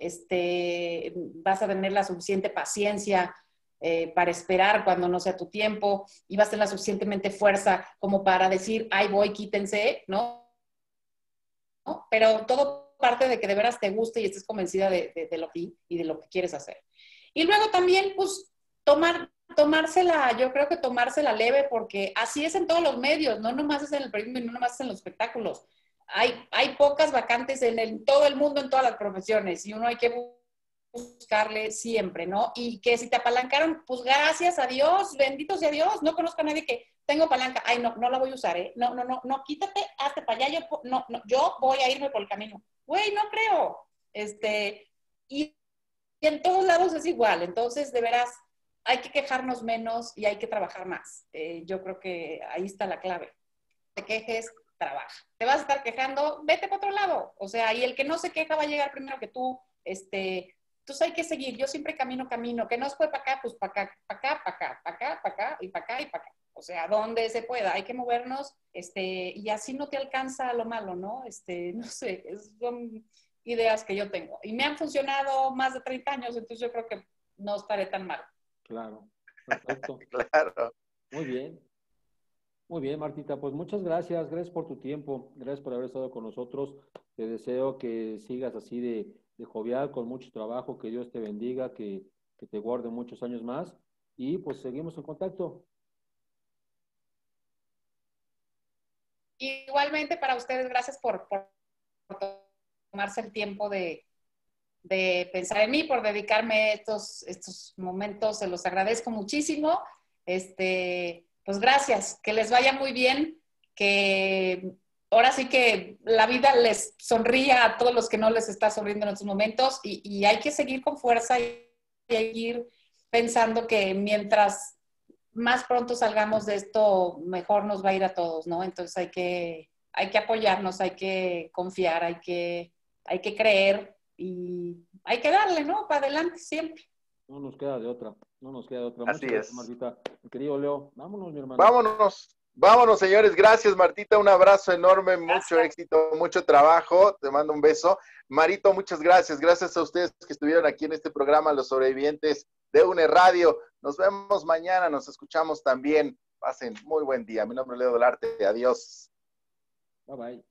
este, vas a tener la suficiente paciencia eh, para esperar cuando no sea tu tiempo, y vas a tener la suficientemente fuerza como para decir, ay, voy, quítense, ¿no? ¿No? Pero todo parte de que de veras te guste y estés convencida de, de, de lo que y de lo que quieres hacer. Y luego también, pues, tomar, tomársela, yo creo que tomársela leve, porque así es en todos los medios, no nomás es en el periodismo y no nomás es en los espectáculos. Hay, hay pocas vacantes en, el, en todo el mundo, en todas las profesiones, y uno hay que buscarle siempre, ¿no? Y que si te apalancaron, pues gracias a Dios, bendito sea Dios, no conozco a nadie que tengo palanca, ay, no, no la voy a usar, ¿eh? No, no, no, no, quítate, hazte para allá, yo, no, no, yo voy a irme por el camino. Güey, no creo. Este, y, y en todos lados es igual, entonces, de veras, hay que quejarnos menos y hay que trabajar más. Eh, yo creo que ahí está la clave. Te quejes, trabaja. Te vas a estar quejando, vete para otro lado. O sea, y el que no se queja va a llegar primero que tú. Este, entonces hay que seguir. Yo siempre camino, camino. Que no se puede para acá, pues para acá, para acá, para acá, para acá, para acá y para acá y para acá. O sea, donde se pueda. Hay que movernos, este, y así no te alcanza lo malo, ¿no? Este, no sé, es, son ideas que yo tengo. Y me han funcionado más de treinta años, entonces yo creo que no estaré tan mal. Claro, perfecto. Claro. Muy bien. Muy bien, Martita, pues muchas gracias, gracias por tu tiempo, gracias por haber estado con nosotros. Te deseo que sigas así de, de jovial, con mucho trabajo, que Dios te bendiga, que, que te guarde muchos años más y pues seguimos en contacto. Igualmente para ustedes, gracias por, por, por tomarse el tiempo de, de pensar en mí, por dedicarme estos, estos momentos, se los agradezco muchísimo. Este, pues gracias, que les vaya muy bien, que ahora sí que la vida les sonría a todos los que no les está sonriendo en estos momentos, y, y hay que seguir con fuerza y, y hay que ir pensando que mientras más pronto salgamos de esto, mejor nos va a ir a todos, ¿no? Entonces hay que, hay que apoyarnos, hay que confiar, hay que, hay que creer y hay que darle, ¿no? Para adelante siempre. No nos queda de otra, no nos queda de otra. Así Muchas gracias, es. Martita. Mi querido Leo, vámonos, mi hermano. Vámonos, vámonos, señores. Gracias, Martita. Un abrazo enorme, mucho Gracias. éxito, mucho trabajo. Te mando un beso. Marito, muchas gracias. Gracias a ustedes que estuvieron aquí en este programa, Los Sobrevivientes de UNE Radio. Nos vemos mañana, nos escuchamos también. Pasen muy buen día. Mi nombre es Leo Dolarte. Adiós. Bye bye.